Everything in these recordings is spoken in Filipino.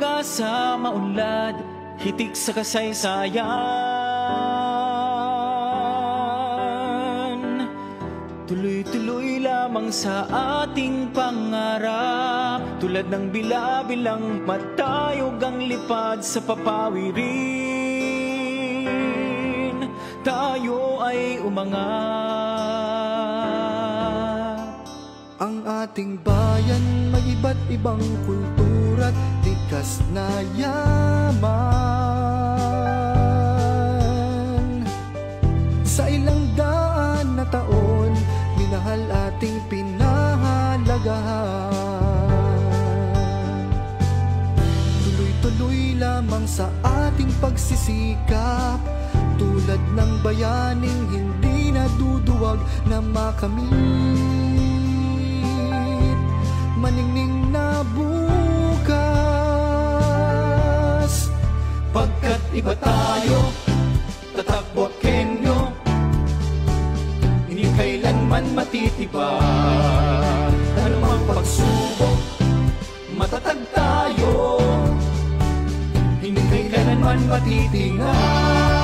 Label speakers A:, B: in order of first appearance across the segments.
A: ka sa maunlad, hitik sa kasaysayan. Tuloy-tuloy lamang sa ating pangarap, tulad ng bilabilang matayog ang lipad sa papawirin. Tayo ay umangat.
B: Ang ating bayan may iba't ibang kultura't likas na yaman. Sa ilang daan na taon, minahal ating pinahalagahan. Tuloy-tuloy lamang sa ating pagsisikap, tulad ng bayaning hindi naduduwag na makamit maningning na bukas.
A: Pagkat iba tayo, tatak Boacenyo, hindi kailanman matitibag. Anumang pagsubok, matatag tayo, hindi kailanman matitinag.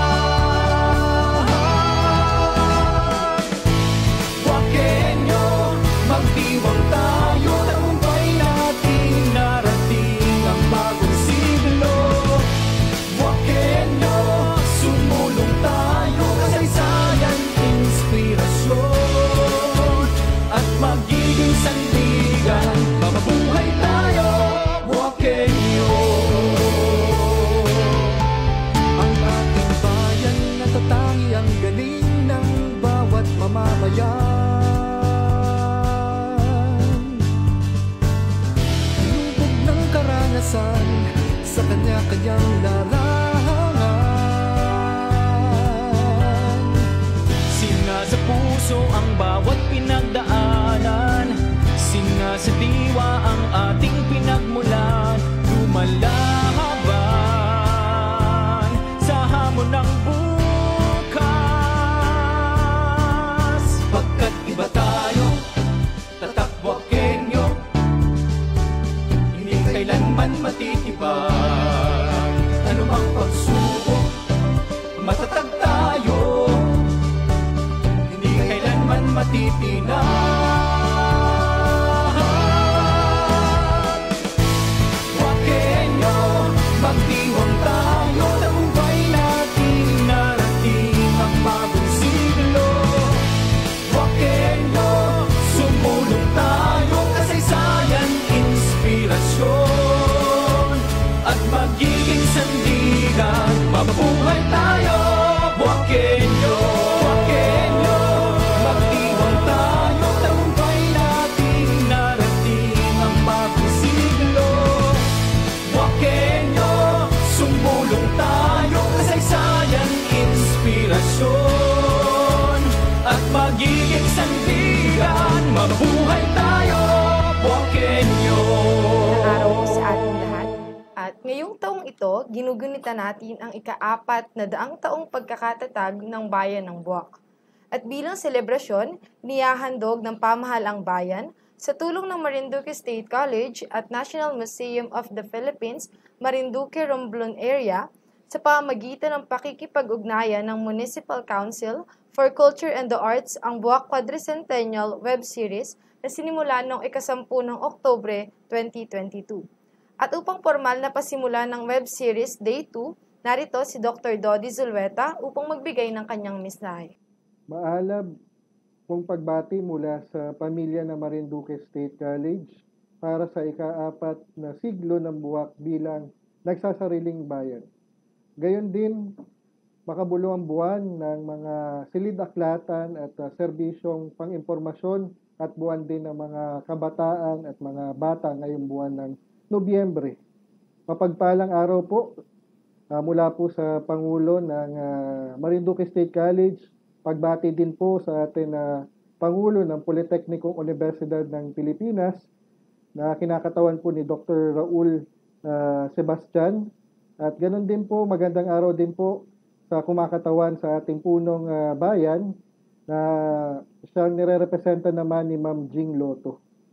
A: Boacenyo, magdiwang tayo, tagumpay natin narating ang bagong siglo. Boacenyo, sumulong tayo, kasaysayan, inspirasyon, at magiging sandigan. Mabuhay tayo, Boacenyo.
B: Ang ating bayan natatangi ang galing ng bawat mamamayan. Lubog ng karanasan sa kanya-kanyang larangan.
A: Singa sa puso ang bawat pinagdaanan, singa sa diwa ang ating pinagmulan. Lumalaban sa hamon ng bukas. Pagkat iba tayo, tatak Boacenyo, hindi kailanman matitibag. Anumang pagsubok, matatag tayo, hindi kailanman matitinag. Boacenyo, magdiwang tayo, tagumpay natin narating ang bagong siglo. Boacenyo, sumulong tayo, kasaysayan, inspirasyon, at magiging sandigan. Mabuhay tayo, Boacenyo. Boacenyo, magdiwang tayo, tagumpay natin narating ang bagong siglo. Boacenyo, sumulong tayo, kasaysayan, inspirasyon, at magiging sandigan. Mabuhay tayo, Boacenyo.
C: Araw po sa ating lahat. At ngayong taong ito, ginugunita natin ang ika-4 na daang taong pagkakatatag ng bayan ng Boac. At bilang selebrasyon, niyahandog ng pamahalang bayan sa tulong ng Marinduque State College at National Museum of the Philippines, Marinduque Romblon Area, sa pamamagitan ng pakikipag-ugnayan ng Municipal Council for Culture and the Arts ang Boac Quadricentennial web series na sinimulan noong ika-10 ng Oktubre 2022. At upang formal na pasimula ng web series Day 2, narito si Dr. Dodi Zulueta upang magbigay ng kanyang mensahe.
D: Maalab kong pagbati mula sa pamilya ng Marinduque State College para sa ika-4 na siglo ng Boac bilang nagsasariling bayan. Gayon din, makabuluhang buwan ng mga silid-aklatan at serbisyong pang-impormasyon at buwan din ng mga kabataan at mga bata ngayong buwan ng Nobyembre. Mapagpalang araw po mula po sa Pangulo ng Marinduque State College. Pagbati din po sa atin Pangulo ng Politeknikong Universidad ng Pilipinas na kinakatawan po ni Dr. Raul Sebastian. At ganoon din po, magandang araw din po sa kumakatawan sa ating punong bayan na siyang nire-representa naman ni Ma'am Jing Loto.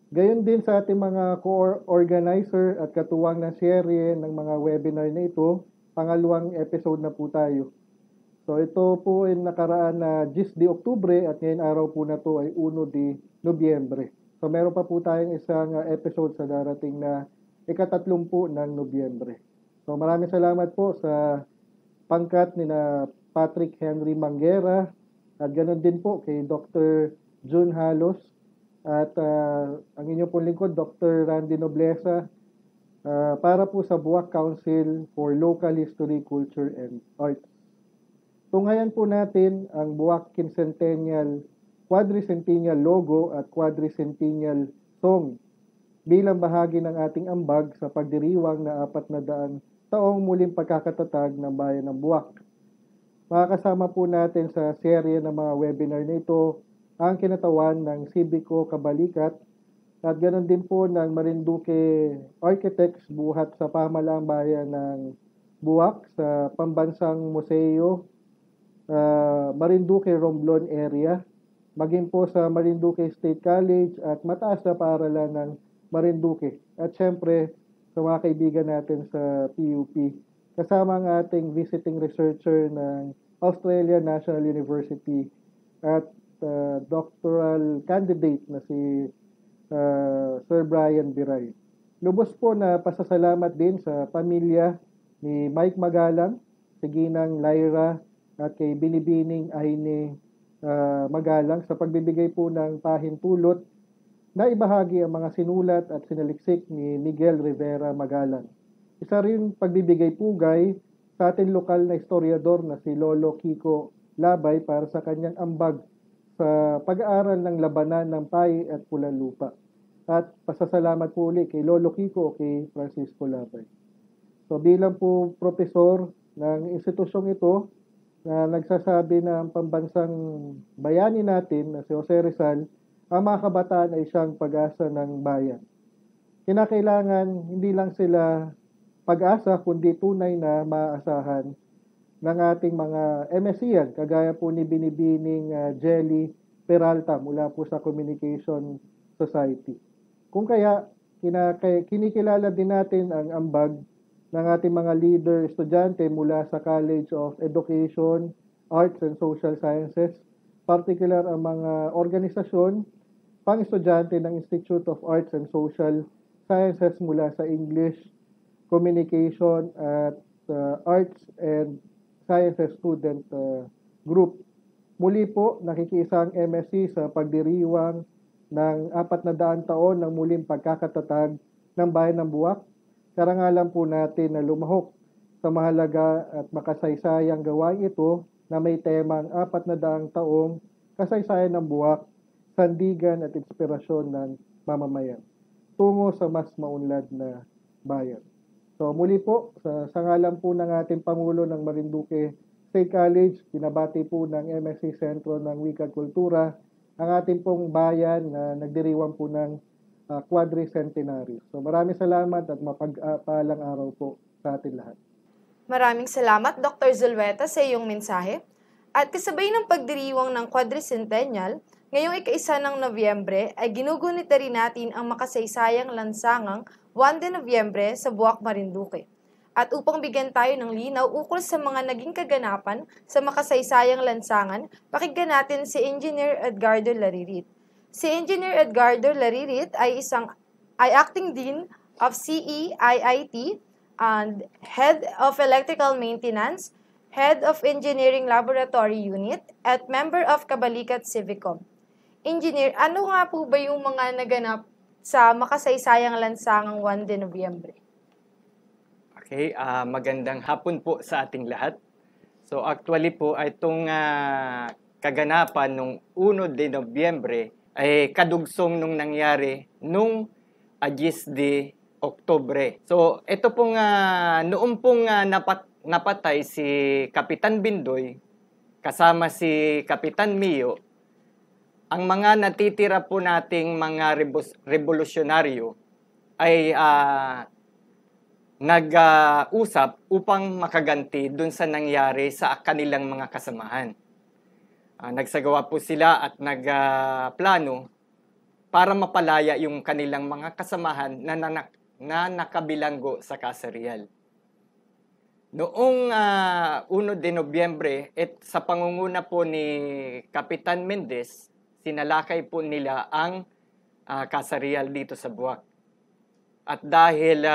D: Gayon din sa ating mga co-organizer at katuwang ng serye ng mga webinar na ito, pangalawang episode na po tayo. So ito po ay nakaraan na 10 de Oktubre at ngayon araw po na to ay 1 de Nobyembre. So meron pa po tayong isang episode sa darating na ika-30 ng Nobyembre. So maraming salamat po sa pangkat ni na Patrick Henry Manguera at ganoon din po kay Dr. June Halos at ang inyong pong lingkod, Dr. Randy Noblesa, para po sa Boac Council for Local History, Culture, and Arts. Tunghayan po natin ang Boac Quadricentennial logo at Quadricentennial song bilang bahagi ng ating ambag sa pagdiriwang na 400 taong muling pagkakatatag ng bayan ng Boac. Makakasama po natin sa serye ng mga webinar na ito ang kinatawan ng Sibiko Kabalikat at ganoon din po ng Marinduque Architects buhat sa pamahalaang bayan ng Boac sa Pambansang Museo, Marinduque Romblon area, maging po sa Marinduque State College at mataas na paaralan ng Marinduque. At syempre, sa mga kaibigan natin sa PUP, kasama ang ating visiting researcher ng Australian National University at doctoral candidate na si Sir Brian Biray. Lubos po na pasasalamat din sa pamilya ni Mike Magalang, si Ginang Lyra at kay Binibining Aine Magalang sa pagbibigay po ng pahintulot na ibahagi ang mga sinulat at sinaliksik ni Miguel Rivera Magalang. Isa rin pagbibigay pugay sa ating lokal na historiador na si Lolo Kiko Labay para sa kanyang ambag sa pag-aaral ng labanan ng Pai at Pulang Lupa. At pasasalamat po ulit kay Lolo Kiko o kay Francisco Labay. So bilang po profesor ng institusyong ito na nagsasabi na ang pambansang bayani natin na si Jose Rizal, ang mga kabataan ay siyang pag-asa ng bayan. Kinakailangan hindi lang sila pag-asa kundi tunay na maaasahan ng ating mga MSc kagaya po ni Binibining Jelly Peralta mula po sa Communication Society. Kung kaya, kinikilala din natin ang ambag ng ating mga leader estudyante mula sa College of Education, Arts and Social Sciences, particular ang mga organisasyon pang-estudyante ng Institute of Arts and Social Sciences mula sa English, Communication at Arts and Sciences Student Group. Muli po, nakikiisa ang MSc sa pagdiriwang ng 400 taon ng muling pagkakatatag ng bayan ng Boac. Karangalan po natin na lumahok sa mahalaga at makasaysayang gawain ito na may temang 400 taong kasaysayan ng Boac, sandigan at inspirasyon ng mamamayan tungo sa mas maunlad na bayan. So muli po, sa ngalan po ng ating Pangulo ng Marinduque State College, binabati po ng MSc Sentro ng Wika at Kultura ang ating pong bayan na nagdiriwang po ng Quadricentenary. So maraming salamat at mapagpalang araw po sa atin lahat.
C: Maraming salamat, Dr. Zulweta, sa iyong mensahe. At kasabay ng pagdiriwang ng Quadricentennial, ngayong ika-1 ng Nobyembre ay ginugunita rin natin ang makasaysayang lansangang 1 de Nobyembre sa Boac, Marinduque. At upang bigyan tayo ng linaw ukol sa mga naging kaganapan sa makasaysayang lansangan, pakinggan natin si Engineer Edgardo Laririt. Si Engineer Edgardo Laririt ay acting Dean of CEIIT and Head of Electrical Maintenance, Head of Engineering Laboratory Unit, at member of Kabalikat Civicom. Engineer, ano nga po ba yung mga naganap sa makasaysayang lansangang 1 de Nobyembre?
E: Okay, magandang hapon po sa ating lahat. So actually po, itong kaganapan nung 1 de Nobyembre ay kadugsong nung nangyari nung 10 de Oktubre. So ito pong noong pong napatay si Kapitan Bindoy kasama si Kapitan Mio, ang mga natitira po nating mga revolusyonaryo ay nag-usap upang makaganti dun sa nangyari sa kanilang mga kasamahan. Nagsagawa po sila at nagplano para mapalaya yung kanilang mga kasamahan na nakabilanggo sa kasarial. Noong 1 de Nobyembre, sa pangunguna po ni Kapitan Mendez, sinalakay po nila ang kasarial dito sa Boac. At dahil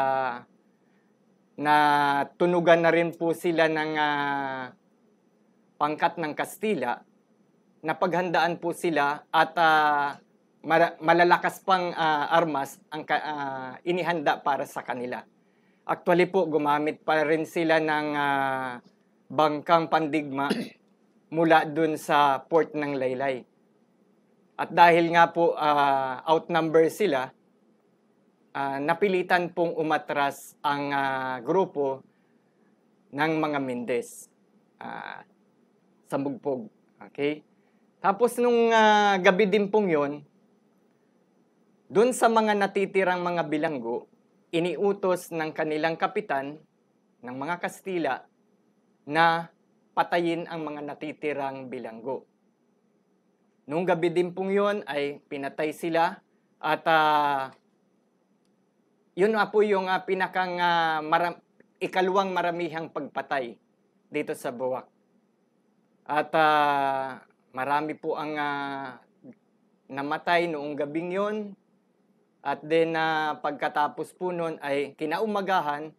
E: na tunugan na rin po sila ng pangkat ng Kastila, napaghandaan po sila at malalakas pang armas ang inihanda para sa kanila. Actually po, gumamit pa rin sila ng bangkang pandigma mula dun sa port ng Laylay. At dahil nga po outnumber sila, napilitan pong umatras ang grupo ng mga Mendez sa Mugpog. Okay? Tapos nung gabi din pong yun, dun sa mga natitirang mga bilanggo, iniutos ng kanilang kapitan ng mga Kastila na patayin ang mga natitirang bilanggo. Nung gabi din pong yun ay pinatay sila at yun nga po yung pinakang ikalawang maramihang pagpatay dito sa Boac. At marami po ang namatay noong gabing yun. At then pagkatapos po nun ay kinaumagahan,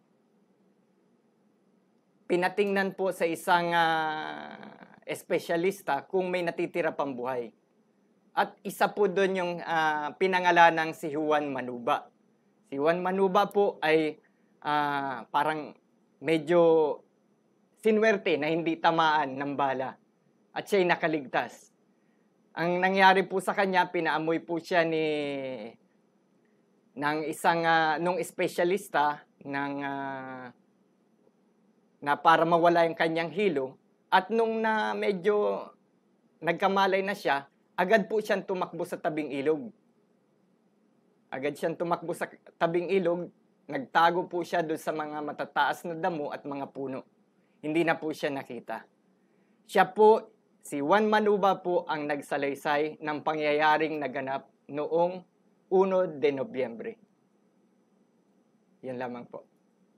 E: pinatingnan po sa isang espesyalista kung may natitira pang buhay. At isa po doon yung pinangalanang si Juan Manuba. Si Juan Manuba po ay parang medyo sinwerte na hindi tamaan ng bala at siya'y nakaligtas. Ang nangyari po sa kanya, pinaamoy po siya ng isang nung espesyalista na para mawala yung kanyang hilo, at nung medyo nagkamalay na siya, agad po siyang tumakbo sa tabing ilog. Agad siyang tumakbo sa tabing ilog, nagtago po siya doon sa mga matataas na damo at mga puno. Hindi na po siya nakita. Siya po, si Juan Manuba po ang nagsalaysay ng pangyayaring naganap noong 1 de Nobyembre. Yan lamang po.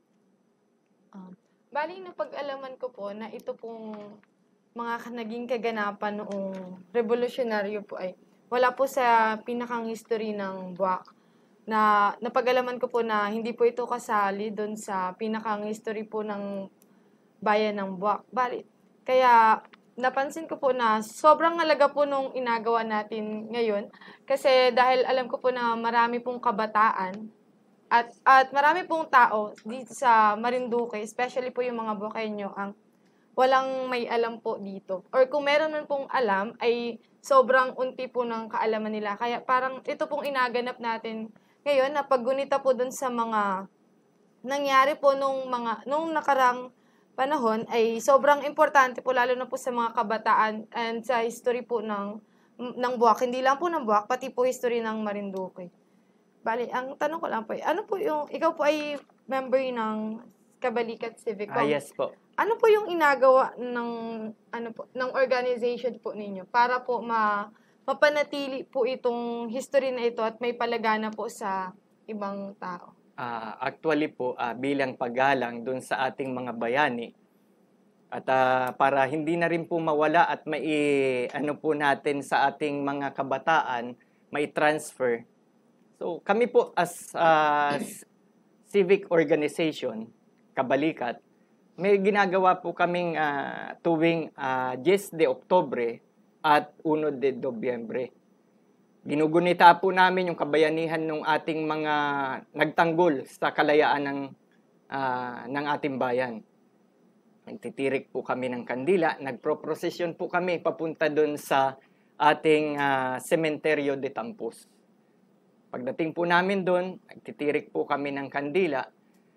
C: Bali, napag-alaman ko po na ito pong mga naging kaganapan noong revolusyonaryo po ay wala po sa pinakang history ng Boac. Na napag-alaman ko po na hindi po ito kasali doon sa pinakang history po ng bayan ng Boac. Bali, kaya napansin ko po na sobrang halaga po nung inagawa natin ngayon kasi dahil alam ko po na marami pong kabataan at marami pong tao dito sa Marinduque, especially po yung mga Boaqueño, ang walang may alam po dito. Or kung meron man pong alam, ay sobrang unti po ng kaalaman nila. Kaya parang ito pong inaganap natin ngayon na paggunita po dun sa mga nangyari po nung nakarang panahon ay sobrang importante po lalo na po sa mga kabataan and sa history po ng Boac. Hindi lang po ng Boac, pati po history ng Marinduque. Bali, ang tanong ko lang po, ano po yung, ikaw po ay member ng Kabalikat Civic Club.
E: Yes po.
C: Ano po yung inagawa ng organization po ninyo para po mapanatili po itong history na ito at may palagana po sa ibang tao?
E: Actually po, bilang paggalang dun sa ating mga bayani at para hindi na rin po mawala at po natin sa ating mga kabataan, may transfer. So kami po as civic organization, Kabalikat, may ginagawa po kaming tuwing 10 de Oktubre at 1 de Nobyembre. Ginugunita po namin yung kabayanihan ng ating mga nagtanggol sa kalayaan ng ating bayan. Nagtitirik po kami ng kandila, nagproprosesyon po kami papunta doon sa ating Cementerio de Tampos. Pagdating po namin doon, nagtitirik po kami ng kandila.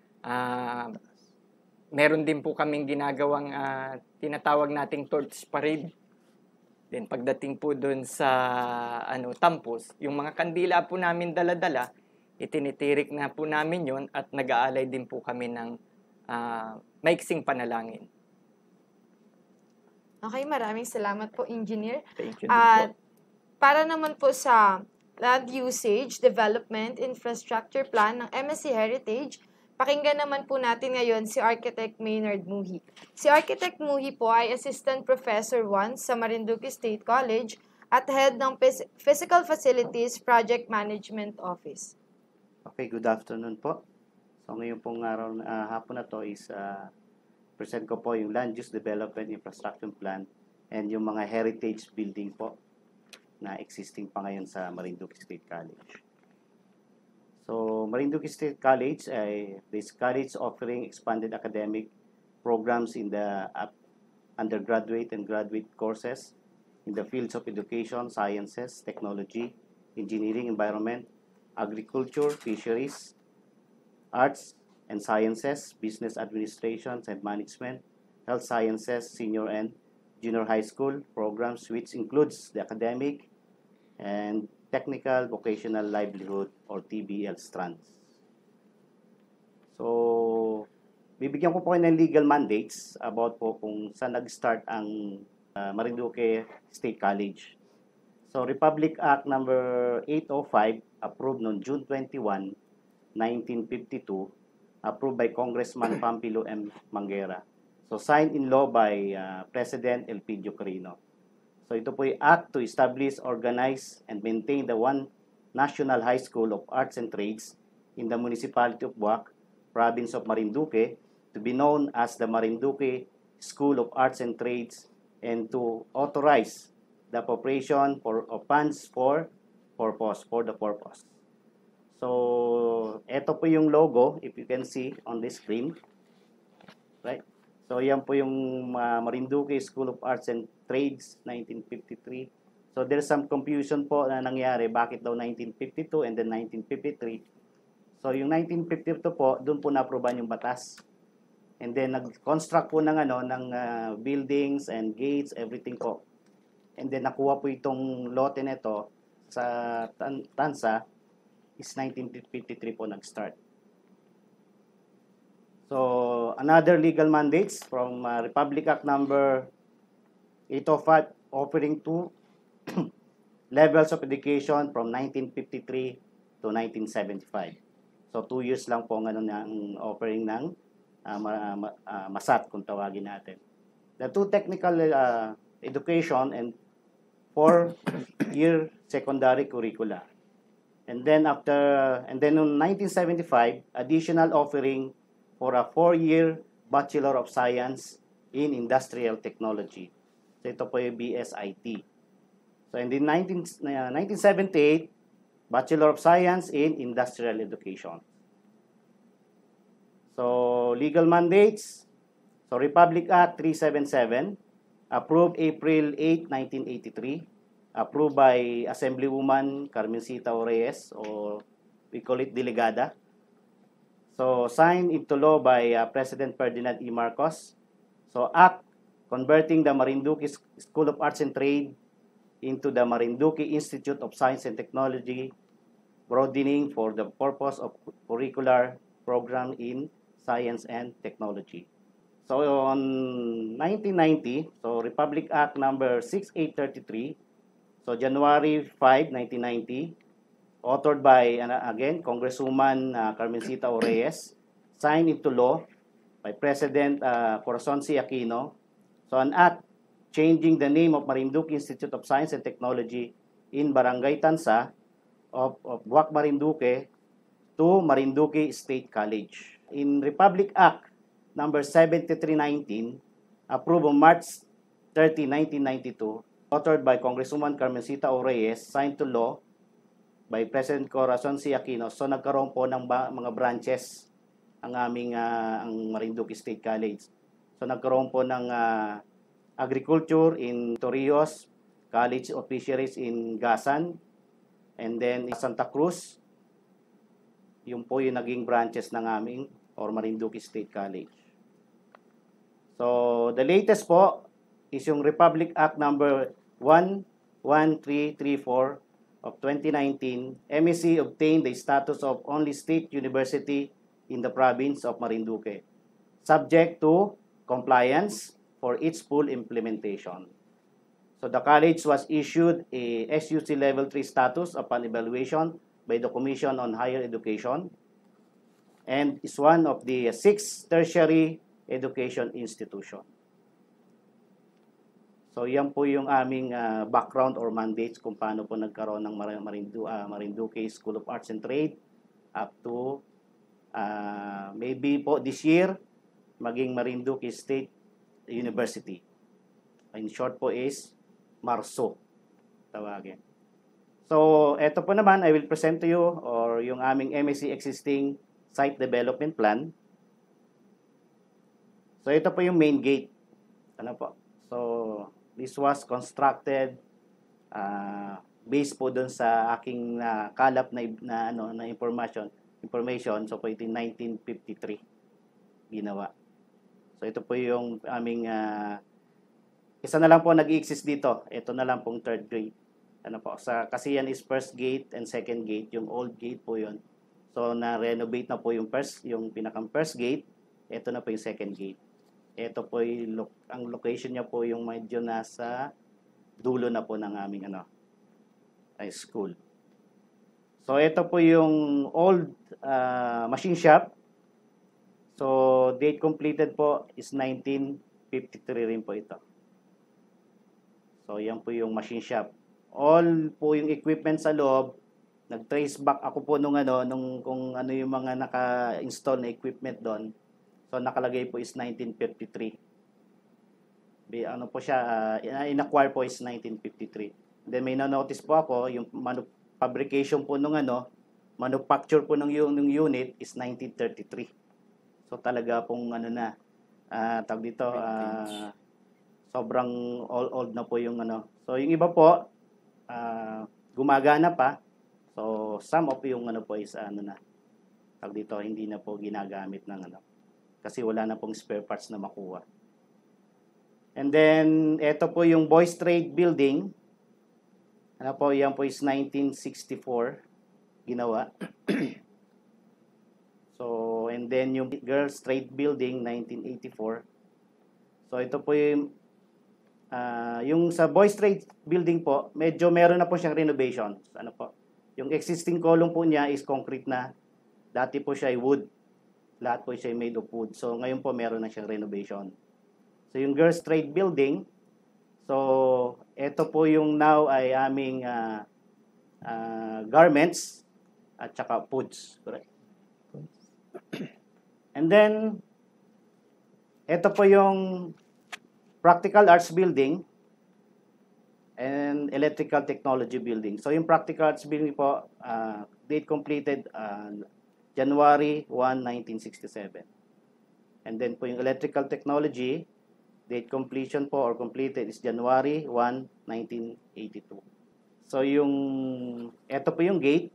E: Meron din po kaming ginagawang tinatawag nating torch parade. Then pagdating po doon sa Tampos, yung mga kandila po namin dala-dala, itinitirik na po namin yon at nag-aalay din po kami ng maiksing panalangin.
C: Okay, maraming salamat po, Engineer.
E: Thank you din
C: At
E: po.
C: para naman po sa Land Usage, Development, Infrastructure Plan ng MSc Heritage. Pakinggan naman po natin ngayon si Architect Maynard Muhi. Si Architect Muhi po ay Assistant Professor 1 sa Manrique State College at Head ng Physical Facilities Project Management Office.
F: Okay, good afternoon po. So ngayon pong hapon na to is present ko po yung Land Use Development Infrastructure Plan and yung mga heritage building po na existing pa ngayon sa Manrique State College. So Manrique State College ay this college offering expanded academic programs in the undergraduate and graduate courses in the fields of education, sciences, technology, engineering, environment, agriculture, fisheries, arts and sciences, business administration and management, health sciences, senior and junior high school programs, which includes the academic and technical vocational livelihood or TVL strands. So, bibigyan ko po kayo ng legal mandates about po kung saan nag-start ang Manrique State College. So, Republic Act number 805, approved noong June 21, 1952, approved by Congressman Pampilo M. Manguera. So, signed in law by President Elpidio Quirino. So, ito po yung act to establish, organize, and maintain the one National High School of Arts and Trades in the Municipality of Boac, Province of Manrique, to be known as the Manrique School of Arts and Trades, and to authorize the appropriation of funds for the purpose. So, ito po yung logo, if you can see on the screen. Right? So, yan po yung Manrique School of Arts and Trades, 1953. So, there's some confusion po na nangyari. Bakit daw 1952 and then 1953? So, yung 1952 po, doon po na-aproban yung batas. And then, nag-construct po ng buildings and gates, everything po. And then, nakuha po itong lote nito sa Tansa is 1953 po nag-start. So, another legal mandates from Republic Act number 805 offering two levels of education from 1953 to 1975. So, 2 years lang po ang offering ng MASAT kung tawagin natin. The two technical education and 4-year secondary curricula. And then in 1975, additional offering for a 4-year Bachelor of Science in Industrial Technology. So ito po yung BSIT. So in the 1978, Bachelor of Science in Industrial Education. So legal mandates. So Republic Act 377, approved April 8, 1983, approved by Assemblywoman Carmencita Reyes, or we call it Delegada. So, signed into law by President Ferdinand E. Marcos. So, act converting the Manrique School of Arts and Trade into the Manrique Institute of Science and Technology, broadening for the purpose of curricular program in science and technology. So, on 1990, so Republic Act number 6833, so January 5, 1990, authored by, again, Congresswoman Carmencita Reyes, signed into law by President Corazon C. Aquino. So, an act changing the name of Manrique Institute of Science and Technology in Barangay Tansa of Boac Manrique to Manrique State College. In Republic Act number 7319, approved on March 30, 1992, authored by Congresswoman Carmencita Reyes, signed to law by President Corazon C. Aquino. So, nagkaroon po ng mga branches ang aming ang Manrique State College. So, nagkaroon po ng agriculture in Torrijos, College of Fisheries in Gasan, and then Santa Cruz. Yung po yung naging branches ng aming or Manrique State College. So, the latest po is yung Republic Act number 11334 of 2019, MEC obtained the status of only state university in the province of Manrique, subject to compliance for its full implementation. So the college was issued a SUC Level 3 status upon evaluation by the Commission on Higher Education and is one of the 6 tertiary education institution. So yan po yung aming background or mandates kung paano po nagkaroon ng Marinduque School of Arts and Trade up to maybe po this year maging Marinduque State University. In short po is MARSO tawagin. So ito po naman I will present to you or yung aming MSc Existing Site Development Plan. So ito po yung main gate. Ano po? So this was constructed based po doon sa aking kalap na information. So po ito 1953 ginawa. So ito po yung aming isa na lang po nag-exist dito. Ito na lang pong third grade. Ano po? Kasi yan is first gate and second gate. Yung old gate po yun. So na-renovate na po yung pinakang first gate. Ito na po yung second gate. Ito po ang location niya po yung medyo nasa dulo na po ng aming school. So ito po yung old machine shop. So date completed po is 1953 rin po ito. So yan po yung machine shop. All po yung equipment sa loob, nag-trace back ako po nung kung ano yung mga naka-install na equipment doon. So nakalagay po is 1953. Ano po siya, in-acquire po is 1953. Then may na-notice po ako, yung fabrication po nung manufacture po ng unit is 1933. So talaga pong tawag dito, sobrang old na po yung So yung iba po, gumagana pa. So some of yung po is tawag dito, hindi na po ginagamit ng kasi wala na pong spare parts na makuha. And then ito po yung Boys Trade Building. Yan po is 1964 ginawa. So and then yung Girls Trade Building 1984. So ito po yung sa Boys Trade Building po, medyo meron na po siyang renovation. Po? Yung existing column po niya is concrete na. Dati po siya ay wood. Lahat po siya made of wood. So ngayon po meron na siyang renovation. So yung Girls Trade Building, so ito po yung now ay aming garments at saka foods. Correct? And then ito po yung Practical Arts Building and Electrical Technology Building. So yung Practical Arts Building po, date completed January 1, 1967. And then po yung Electrical Technology, date completion po or completed is January 1, 1982. So ito po yung gate,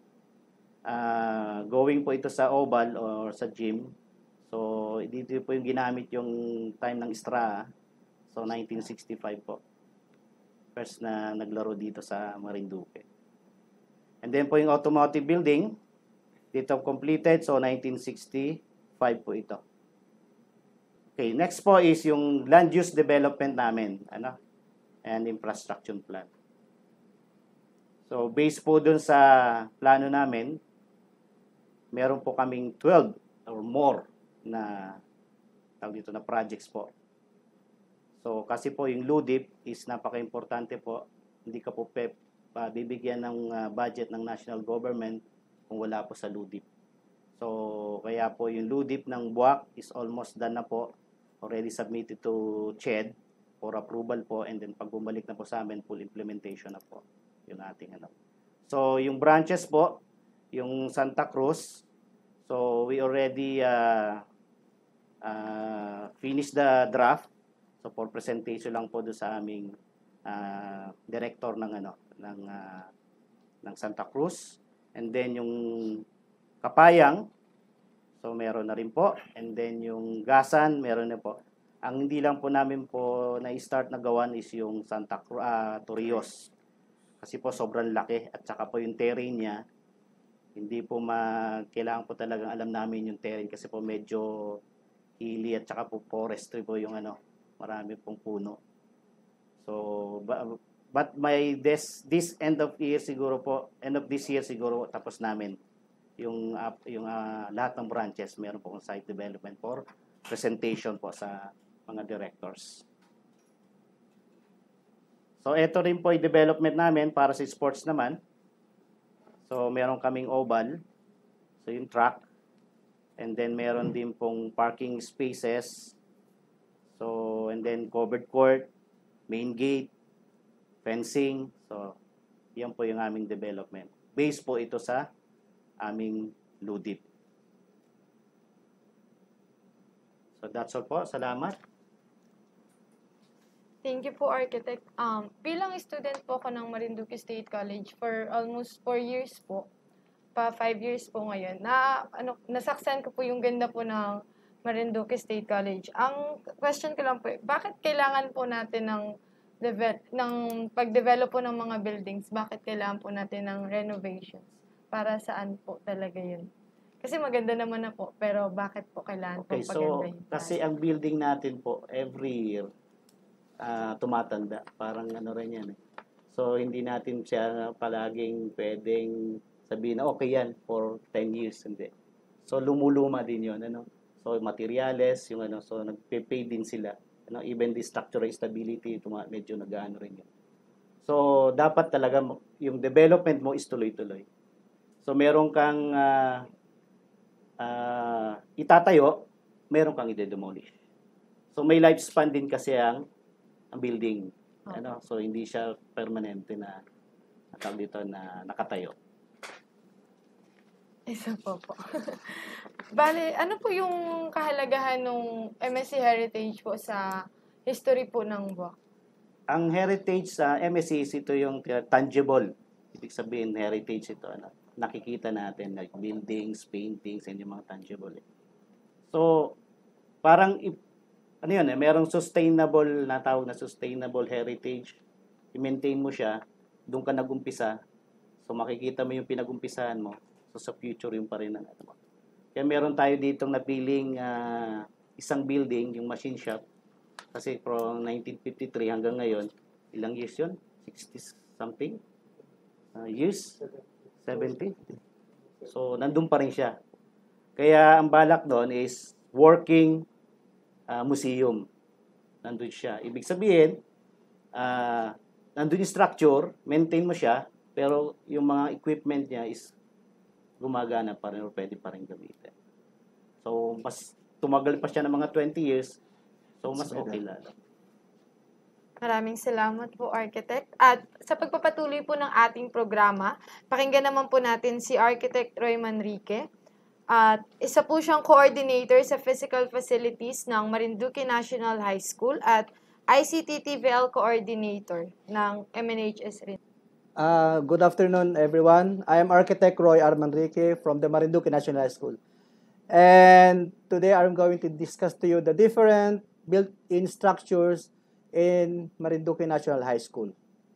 F: going po ito sa oval or sa gym. So dito po yung ginamit yung time ng Istra. So 1965 po. First na naglaro dito sa Marinduque. And then po yung Automotive Building, dito completed, so 1965 po ito. Okay, next po is yung land use development namin, and infrastructure plan. So based po dun sa plano namin, meron po kaming 12 or more na tawag dito na projects po. So kasi po yung LUDIP is napaka-importante po. Hindi ka po bibigyan ng budget ng national government kung wala po sa LUDIP. So kaya po yung LUDIP ng Boac is almost done na po. Already submitted to CHED for approval po, and then pag bumalik na po sa amin, full implementation na po yung ating So yung branches po, yung Santa Cruz, so we already finished the draft. So for presentation lang po do sa aming director ng Santa Cruz. And then yung Kapayang, so meron na rin po. And then yung Gasan, meron na po. Ang hindi lang po namin po na-start na gawan is yung Santa Cruz, Torrijos. Kasi po sobrang laki at saka po yung terrain niya, hindi po kailangan po talagang alam namin yung terrain kasi po medyo hilly at saka po forestry po yung marami pong puno. So So, but by this end of this year siguro tapos namin yung lahat ng branches, meron po site development for presentation po sa mga directors. So, ito rin po yung development namin para sa sports naman. So, meron kaming oval. So, yung track. And then, meron din pong parking spaces. So, and then covered court, main gate, fencing. So, yan po yung aming development. Base po ito sa aming LUDIP. So, that's all po. Salamat.
C: Thank you po, Architect. Bilang student po ako ng Marinduque State College for almost 4 years po, 5 years po ngayon, nasaksan ko po yung ganda po ng Marinduque State College. Ang question ko lang po, bakit kailangan po natin ng pag-develop po ng mga buildings? Bakit kailangan po natin ng renovations? Para saan po talaga yun? Kasi maganda naman na po, pero bakit po kailangan po paganda yun?
F: Kasi ang building natin po, every year, tumatanda. Parang ano rin yan. So, hindi natin siya palaging pwedeng sabihin na okay yan for 10 years. Hindi. So, lumuluma din yun. Ano? So, materials, yung ano, so nagpe-pay din sila. Ano? Even the structural stability, medyo nag-ano rin yun. So, dapat talaga yung development mo is tuloy-tuloy. So, meron kang itatayo, meron kang i-demolish. So, may lifespan din kasi ang building. Ano? So, hindi siya permanente na dito na nakatayo.
C: Isa po. Bale, ano po yung kahalagahan ng MSc Heritage po sa history po ng Boac?
F: Ang heritage sa MSc, ito yung tangible. Ibig sabihin, heritage ito. Ano? Nakikita natin, like buildings, paintings, and yung mga tangible. So, parang ano yun, merong sustainable na tawag na sustainable heritage. I-maintain mo siya, doon ka nag-umpisa. So, makikita mo yung pinag-umpisahan mo. So, sa future yung pa rin. Kaya meron tayo ditong napiling isang building, yung machine shop. Kasi from 1953 hanggang ngayon, ilang years yun? 60 something? Years? 70? So, nandun pa rin siya. Kaya ang balak doon is working museum. Nandun siya. Ibig sabihin, nandun yung structure, maintain mo siya, pero yung mga equipment niya is gumagana pa rin o pwede pa rin gamitin. So, mas tumagal pa siya ng mga 20 years, so mas okay lalo.
C: Maraming salamat po, Architect. At sa pagpapatuloy po ng ating programa, pakinggan naman po natin si Architect Manrique. At isa po siyang coordinator sa physical facilities ng Marinduque National High School at ICT TVL coordinator ng MNHS rin.
G: Good afternoon, everyone. I am Architect Ar.Manrique from the Marinduque National High School. And today I'm going to discuss to you the different built-in structures in Marinduque National High School.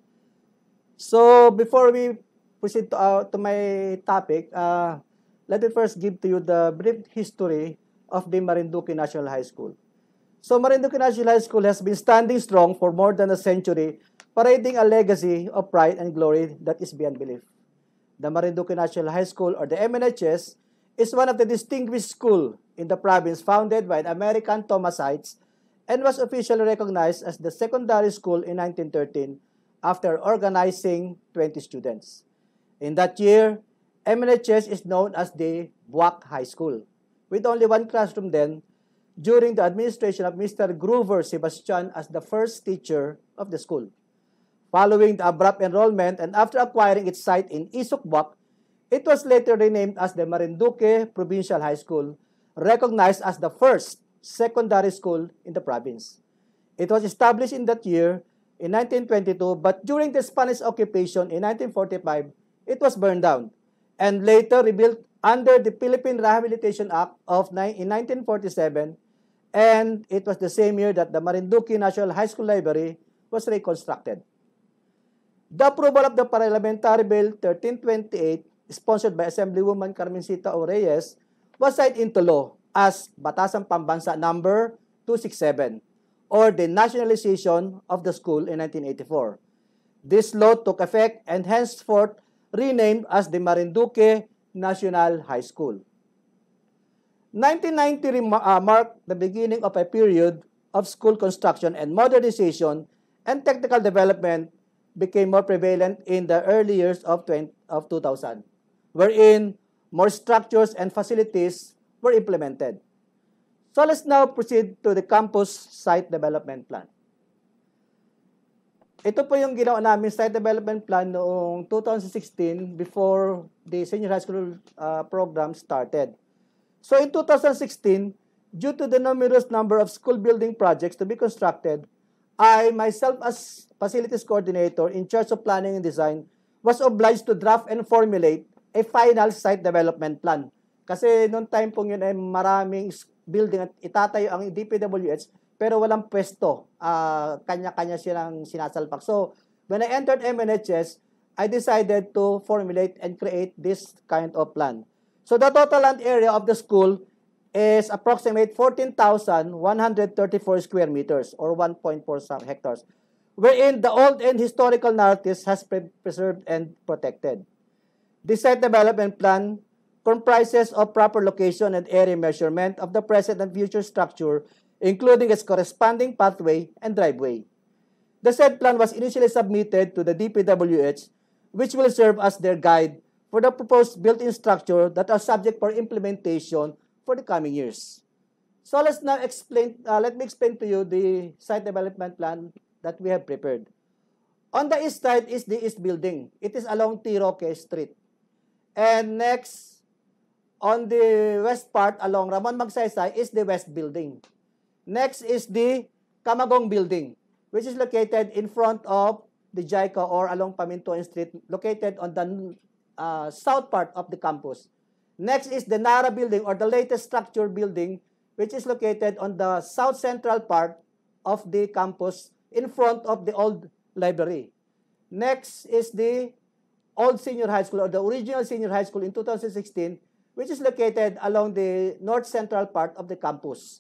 G: So before we proceed to my topic, let me first give to you the brief history of the Marinduque National High School. So Marinduque National High School has been standing strong for more than a century, parading a legacy of pride and glory that is beyond belief. The Marinduque National High School, or the MNHS, is one of the distinguished schools in the province founded by the American Thomasites and was officially recognized as the secondary school in 1913 after organizing 20 students. In that year, MNHS is known as the Boac High School, with only one classroom then, during the administration of Mr. Groover Sebastian as the first teacher of the school. Following the abrupt enrollment and after acquiring its site in Isok Boac, it was later renamed as the Marinduque Provincial High School, recognized as the first secondary school in the province. It was established in that year in 1922, but during the Spanish occupation in 1945, it was burned down and later rebuilt under the Philippine Rehabilitation Act in 1947, and it was the same year that the Marinduque National High School Library was reconstructed. The approval of the Parliamentary Bill 1328, sponsored by Assemblywoman Carmencita O. Reyes, was signed into law as Batasang Pambansa number 267, or the nationalization of the school in 1984. This law took effect and henceforth renamed as the Manrique National High School. 1990 marked the beginning of a period of school construction and modernization, and technical development became more prevalent in the early years of 2000, wherein more structures and facilities were implemented. So let's now proceed to the campus site development plan. Ito po yung ginawa namin site development plan noong 2016 before the senior high school program started. So in 2016, due to the numerous number of school building projects to be constructed, I myself as facilities coordinator in charge of planning and design was obliged to draft and formulate a final site development plan. Kasi noong time pong yun ay maraming building at itatayo ang DPWH pero walang pwesto. Kanya-kanya silang sinasalpak. So when I entered MNHS, I decided to formulate and create this kind of plan. So the total land area of the school is approximate 14,134 square meters or 1.4 hectares, wherein the old and historical narratives has preserved and protected. The site development plan comprises of proper location and area measurement of the present and future structure, including its corresponding pathway and driveway. The said plan was initially submitted to the DPWH, which will serve as their guide for the proposed built-in structure that are subject for implementation for the coming years. So let's now let me explain to you the site development plan that we have prepared. On the east side is the east building. It is along T. Roque Street. And next, on the west part along Ramon Magsaysay is the west building. Next is the Camagong building, which is located in front of the JICA or along Pamintuan Street, located on the south part of the campus. Next is the Nara building or the latest structure building, which is located on the south central part of the campus in front of the old library. Next is the old senior high school or the original senior high school in 2016, which is located along the north central part of the campus.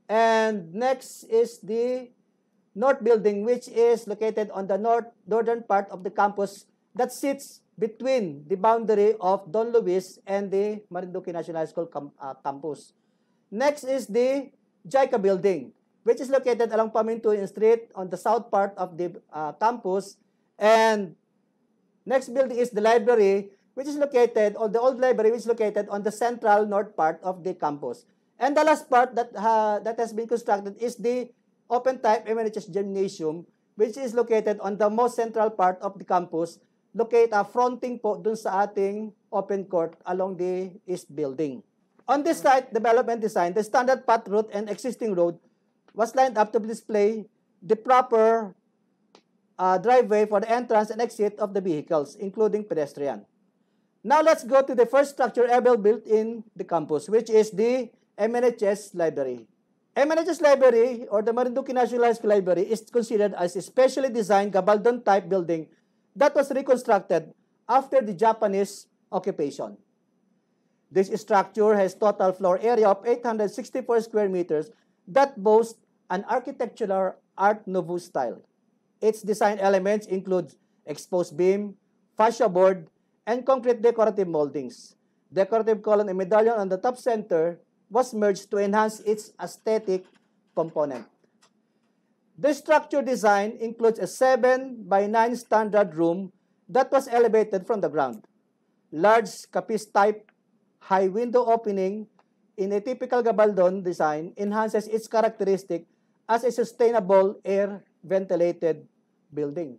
G: And next is the north building, which is located on the northern part of the campus that sits between the boundary of Don Luis and the Manrique National High School campus. Next is the JICA building, which is located along Pamintuan Street on the south part of the campus. And next building is the library, which is located, or the old library, which is located on the central north part of the campus. And the last part that has been constructed is the open-type MNHS gymnasium, which is located on the most central part of the campus, fronting po dun sa ating open court along the east building. On this site development design, the standard path route and existing road was lined up to display the proper driveway for the entrance and exit of the vehicles, including pedestrian. Now let's go to the first structure ever built in the campus, which is the MNHS Library. MNHS Library, or the Manrique National High School Library, is considered as a specially designed Gabaldon-type building that was reconstructed after the Japanese occupation. This structure has total floor area of 864 square meters that boasts an architectural Art Nouveau style. Its design elements include exposed beam, fascia board, and concrete decorative moldings. Decorative column and medallion on the top center was merged to enhance its aesthetic component. The structure design includes a 7x9 standard room that was elevated from the ground. Large capiz-type high window opening in a typical Gabaldon design enhances its characteristic as a sustainable air ventilated building.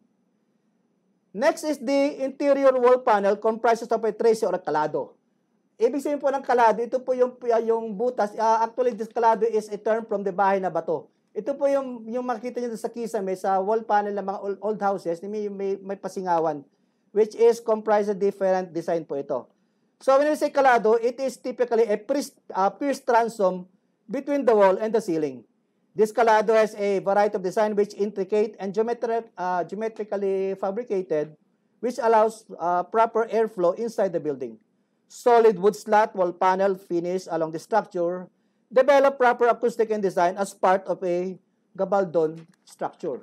G: Next is the interior wall panel comprises of a trace or a kalado. Ibig sabihin po ng kalado, ito po yung butas. Actually, this kalado is a term from the bahay na bato. Ito po yung makita nyo sa kisame, sa wall panel ng mga old houses, may pasingawan, which is comprised of different design po ito. So when we say kalado, it is typically a pierced transom between the wall and the ceiling. This kalado has a variety of design which intricate and geometrically fabricated, which allows proper airflow inside the building. Solid wood slat wall panel finish along the structure develop proper acoustic and design as part of a gabaldon structure.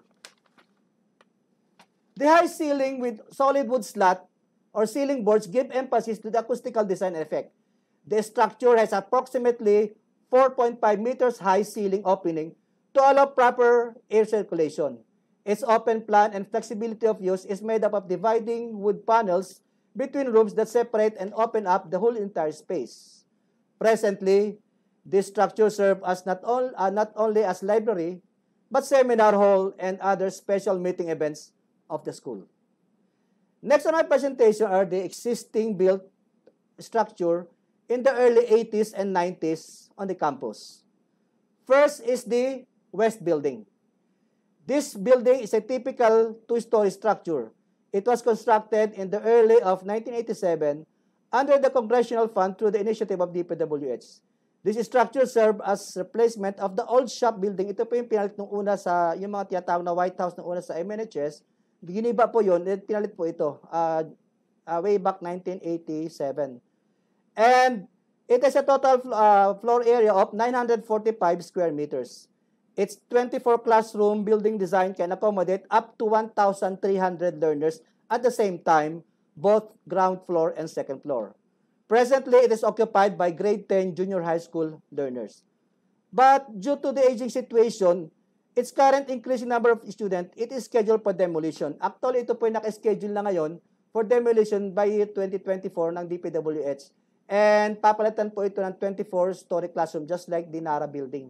G: The high ceiling with solid wood slat or ceiling boards give emphasis to the acoustical design effect. The structure has approximately 4.5 meters high ceiling opening to allow proper air circulation. Its open plan and flexibility of use is made up of dividing wood panels between rooms that separate and open up the whole entire space. Presently, this structure serves as not only as library, but seminar hall and other special meeting events of the school. Next on my presentation are the existing built structure in the early 80s and 90s on the campus. First is the West Building. This building is a typical two-story structure. It was constructed in the early of 1987 under the Congressional Fund through the initiative of DPWH. This structure served as replacement of the old shop building. Ito po yung pinalit nung una sa, yung mga tiyatawag na White House nung una sa MNHS. Giniba po yun, pinalit po ito way back 1987. And it has a total floor area of 945 square meters. Its 24 classroom building design can accommodate up to 1,300 learners at the same time, both ground floor and second floor. Presently, it is occupied by grade 10 junior high school learners. But due to the aging situation, its current increasing number of students, it is scheduled for demolition. Actually, ito po yung naka-schedule na ngayon for demolition by 2024 ng DPWH. And papalitan po ito ng 24-story classroom just like the Nara building.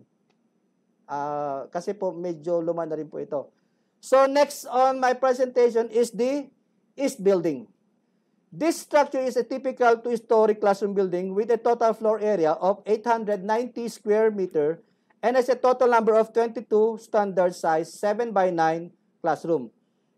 G: Kasi po medyo luma na rin po ito. So next on my presentation is the East Building. This structure is a typical two-story classroom building with a total floor area of 890 square meter and has a total number of 22 standard size 7x9 classroom.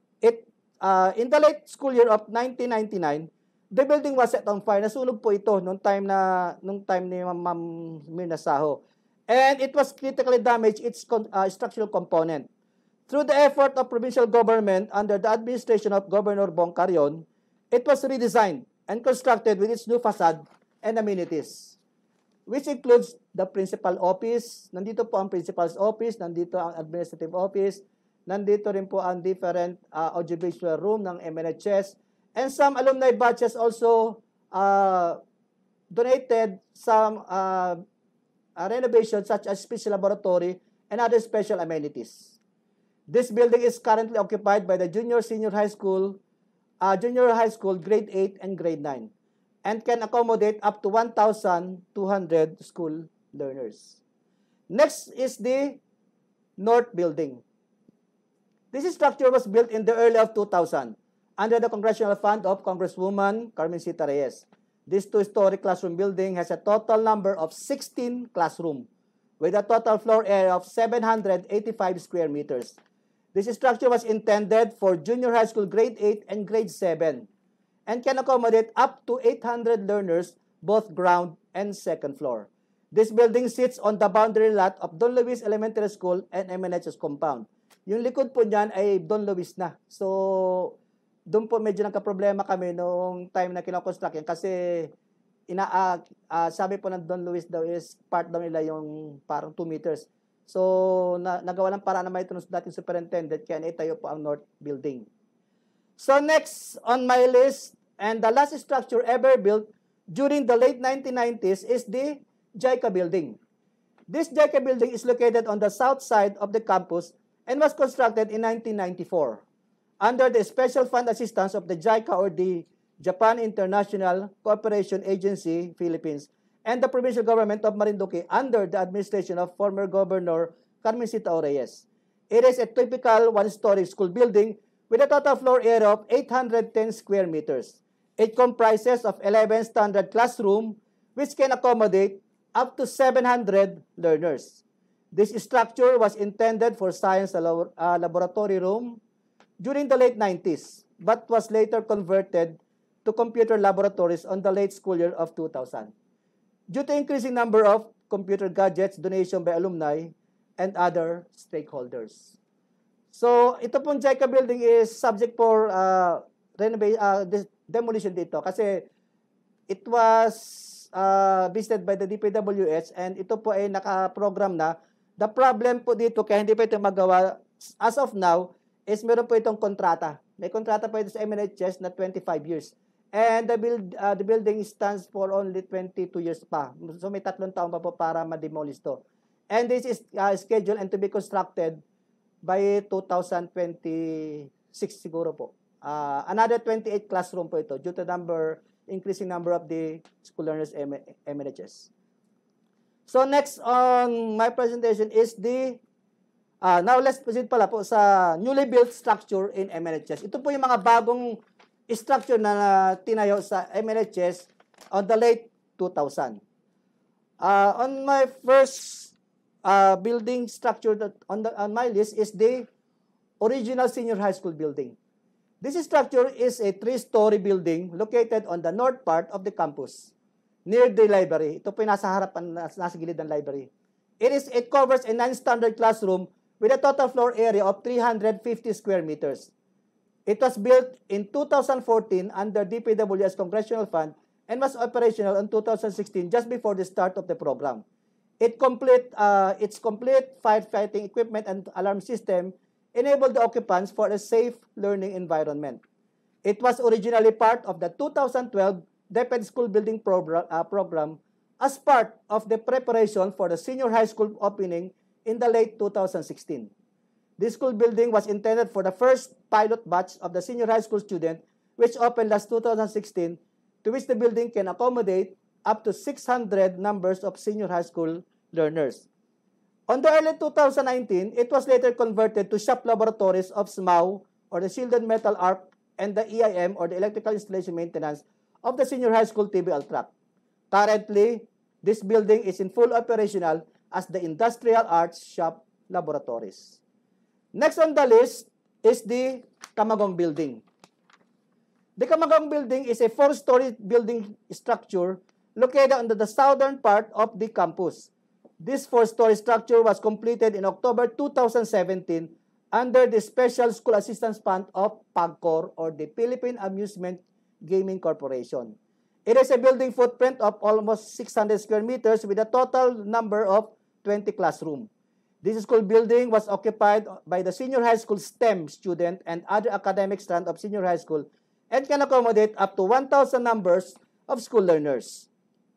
G: In the late school year of 1999, the building was set on fire. Nasunog po ito nung time ni Ma'am Mirna Saho. And it was critically damaged its structural component. Through the effort of provincial government under the administration of Governor Bong Carion, it was redesigned and constructed with its new facade and amenities, which includes the principal office. Nandito po ang principal's office, nandito ang administrative office, nandito rin po ang different audiovisual room ng MNHS, and some alumni batches also donated some renovations such as speech laboratory and other special amenities. This building is currently occupied by the junior high school grade 8 and grade 9 and can accommodate up to 1,200 school learners. Next is the North Building. This structure was built in the early of 2000 under the Congressional Fund of Congresswoman Carmencita Reyes. This two-story classroom building has a total number of 16 classrooms with a total floor area of 785 square meters. This structure was intended for junior high school grade 8 and grade 7 and can accommodate up to 800 learners, both ground and second floor. This building sits on the boundary lot of Don Luis Elementary School and MNHS compound. Yung likod po niyan ay Don Luis na. So, doon po medyo nagka-problema kami noong time na kinoconstruct yan kasi sabi po ng Don Luis daw is part daw nila yung parang 2 meters. So, nagawa ng paraan na may tunod dating superintendent kaya naitayo po ang North Building. So, next on my list and the last structure ever built during the late 1990s is the JICA Building. This JICA Building is located on the south side of the campus and was constructed in 1994 under the special fund assistance of the JICA or the Japan International Cooperation Agency, Philippines, and the provincial government of Manrique under the administration of former Governor Carmencita Reyes. It is a typical one-story school building with a total floor area of 810 square meters. It comprises of 11 standard classrooms which can accommodate up to 700 learners. This structure was intended for science laboratory room during the late 90s, but was later converted to computer laboratories on the late school year of 2000. Due to increasing number of computer gadgets, donation by alumni, and other stakeholders. So, ito pong JICA building is subject for demolition dito kasi it was visited by the DPWH and ito po ay naka-program na The problem po dito, kaya hindi pa ito magawa, as of now, is meron po itong kontrata. May kontrata po ito sa MNHS na 25 years. And the building stands for only 22 years pa. So may 3 taon pa po para ma-demolish to. And this is scheduled and to be constructed by 2026 siguro po. Another 28 classroom po ito due to increasing number of the school learners MNHS. So next on my presentation is now let's proceed pala po sa newly built structure in MNHS. Ito po yung mga bagong structure na tinayo sa MNHS on the late 2000. On my first building structure on my list is the original senior high school building. This structure is a 3-story building located on the north part of the campus, near the library. Ito po yung nasa harapan, nasa gilid ng library. It covers a 9-standard classroom with a total floor area of 350 square meters. It was built in 2014 under DPW's Congressional Fund and was operational in 2016, just before the start of the program. Its complete firefighting equipment and alarm system enabled the occupants for a safe learning environment. It was originally part of the 2012 DepEd School Building program as part of the preparation for the senior high school opening in the late 2016. This school building was intended for the first pilot batch of the senior high school student, which opened last 2016, to which the building can accommodate up to 600 numbers of senior high school learners. On the early 2019, it was later converted to shop laboratories of SMAU, or the Shielded Metal Arc, and the EIM, or the Electrical Installation Maintenance, of the senior high school TBL track. Currently, this building is in full operational as the Industrial Arts Shop Laboratories. Next on the list is the Camagong Building. The Camagong Building is a 4-story building structure located on the southern part of the campus. This 4-story structure was completed in October 2017 under the Special School Assistance Fund of PAGCOR, or the Philippine Amusement Gaming Corporation. It has a building footprint of almost 600 square meters with a total number of 20 classrooms. This school building was occupied by the senior high school STEM student and other academic strand of senior high school and can accommodate up to 1,000 numbers of school learners.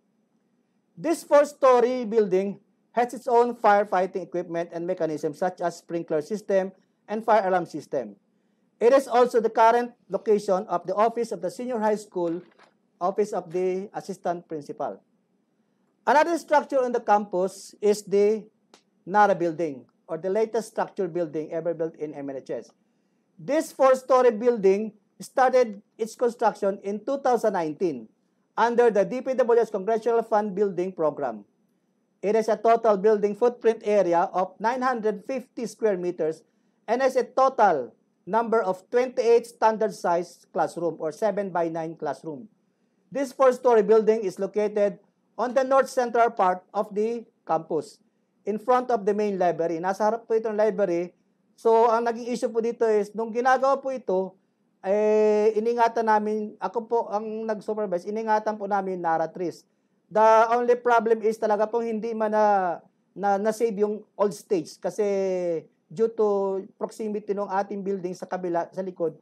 G: This 4-story building has its own firefighting equipment and mechanisms such as sprinkler system and fire alarm system. It is also the current location of the office of the senior high school, office of the assistant principal. Another structure on the campus is the Nara Building, or the latest structure building ever built in MNHS. This 4-story building started its construction in 2019 under the DPW's Congressional Fund Building Program. It has a total building footprint area of 950 square meters and has a total number of 28 standard-sized classroom, or 7x9 classroom. This 4-story building is located on the north central part of the campus, in front of the main library. Nasa harap po itong library. So, ang naging issue po dito is, nung ginagawa po ito, iningatan namin, ako po ang nag-supervise, iningatan po namin Nara trees. The only problem is talaga pong hindi man na-save yung old stage kasi due to proximity ng ating building sa kabila, sa likod,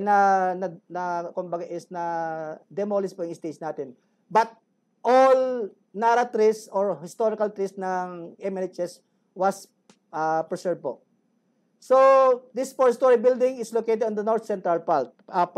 G: kumbaga is na demolish po yung stage natin. But all Nara trees or historical trees ng MNHS was preserved po. So, this 4-story building is located on the north central part.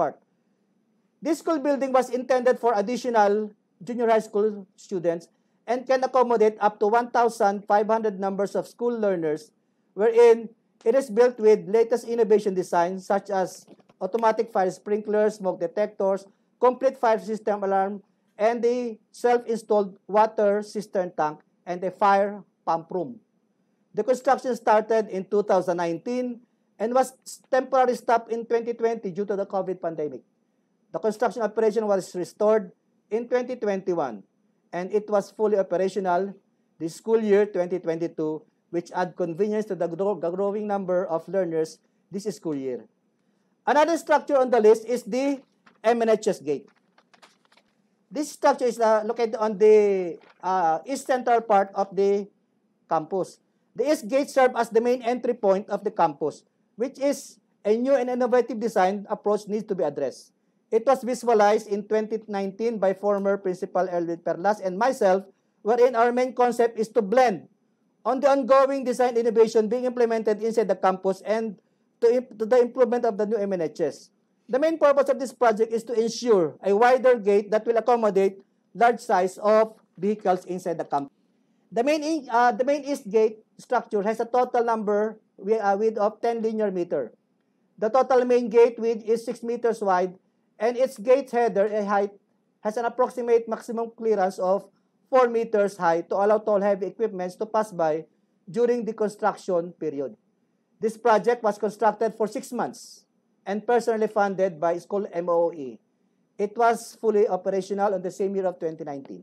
G: This school building was intended for additional junior high school students and can accommodate up to 1,500 numbers of school learners, wherein it is built with latest innovation design such as automatic fire sprinklers, smoke detectors, complete fire system alarm, and the self-installed water cistern tank and a fire pump room. The construction started in 2019 and was temporarily stopped in 2020 due to the COVID pandemic. The construction operation was restored in 2021, and it was fully operational this school year 2022, which add convenience to the growing number of learners this school year. Another structure on the list is the MNHS gate. This structure is located on the east central part of the campus. The east gate served as the main entry point of the campus, which is a new and innovative design approach needs to be addressed. It was visualized in 2019 by former Principal Erwin Perlas and myself, wherein our main concept is to blend on the ongoing design innovation being implemented inside the campus and to the improvement of the new MNHS. The main purpose of this project is to ensure a wider gate that will accommodate large size of vehicles inside the campus. The main east gate structure has a total number width of 10 linear meter. The total main gate width is 6 meters wide, and its gate header height has an approximate maximum clearance of 4 meters high to allow tall heavy equipments to pass by during the construction period. This project was constructed for 6 months and personally funded by school MOE. It was fully operational on the same year of 2019.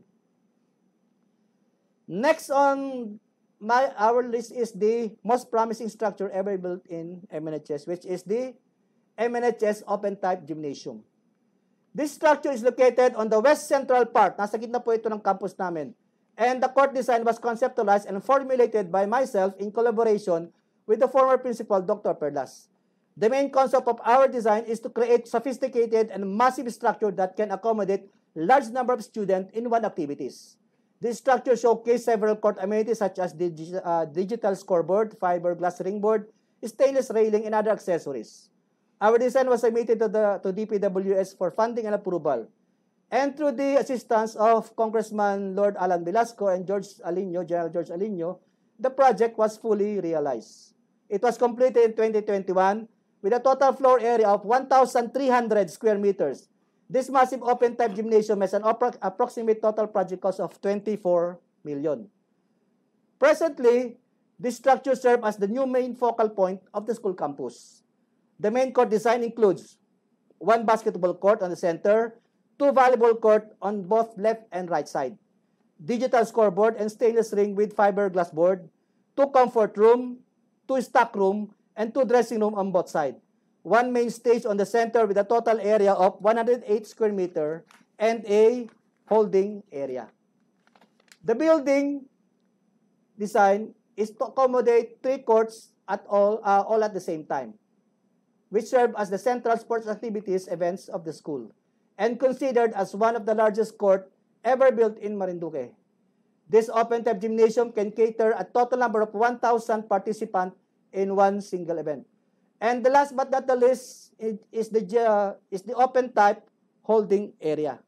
G: Next on our list is the most promising structure ever built in MNHS, which is the MNHS Open Type Gymnasium. This structure is located on the west central part. Nasa gitna po ito ng campus namin. And the court design was conceptualized and formulated by myself in collaboration with the former principal, Dr. Perlas. The main concept of our design is to create sophisticated and massive structure that can accommodate large number of students in one activities. This structure showcased several court amenities such as the digital scoreboard, fiberglass ringboard, stainless railing, and other accessories. Our design was submitted to DPWS for funding and approval. And through the assistance of Congressman Lord Alan Velasco and General George Alino, the project was fully realized. It was completed in 2021 with a total floor area of 1,300 square meters. This massive open-type gymnasium has an approximate total project cost of 24 million. Presently, this structure serves as the new main focal point of the school campus. The main court design includes 1 basketball court on the center, 2 volleyball court on both left and right side, digital scoreboard and stainless ring with fiberglass board, 2 comfort room, 2 stock room, and 2 dressing room on both sides. 1 main stage on the center with a total area of 108 square meter and a holding area. The building design is to accommodate 3 courts at all at the same time, which serve as the central sports activities events of the school, and considered as one of the largest court ever built in Marinduque. This open-type gymnasium can cater a total number of 1,000 participants in one single event. And the last but not the least is the open-type holding area.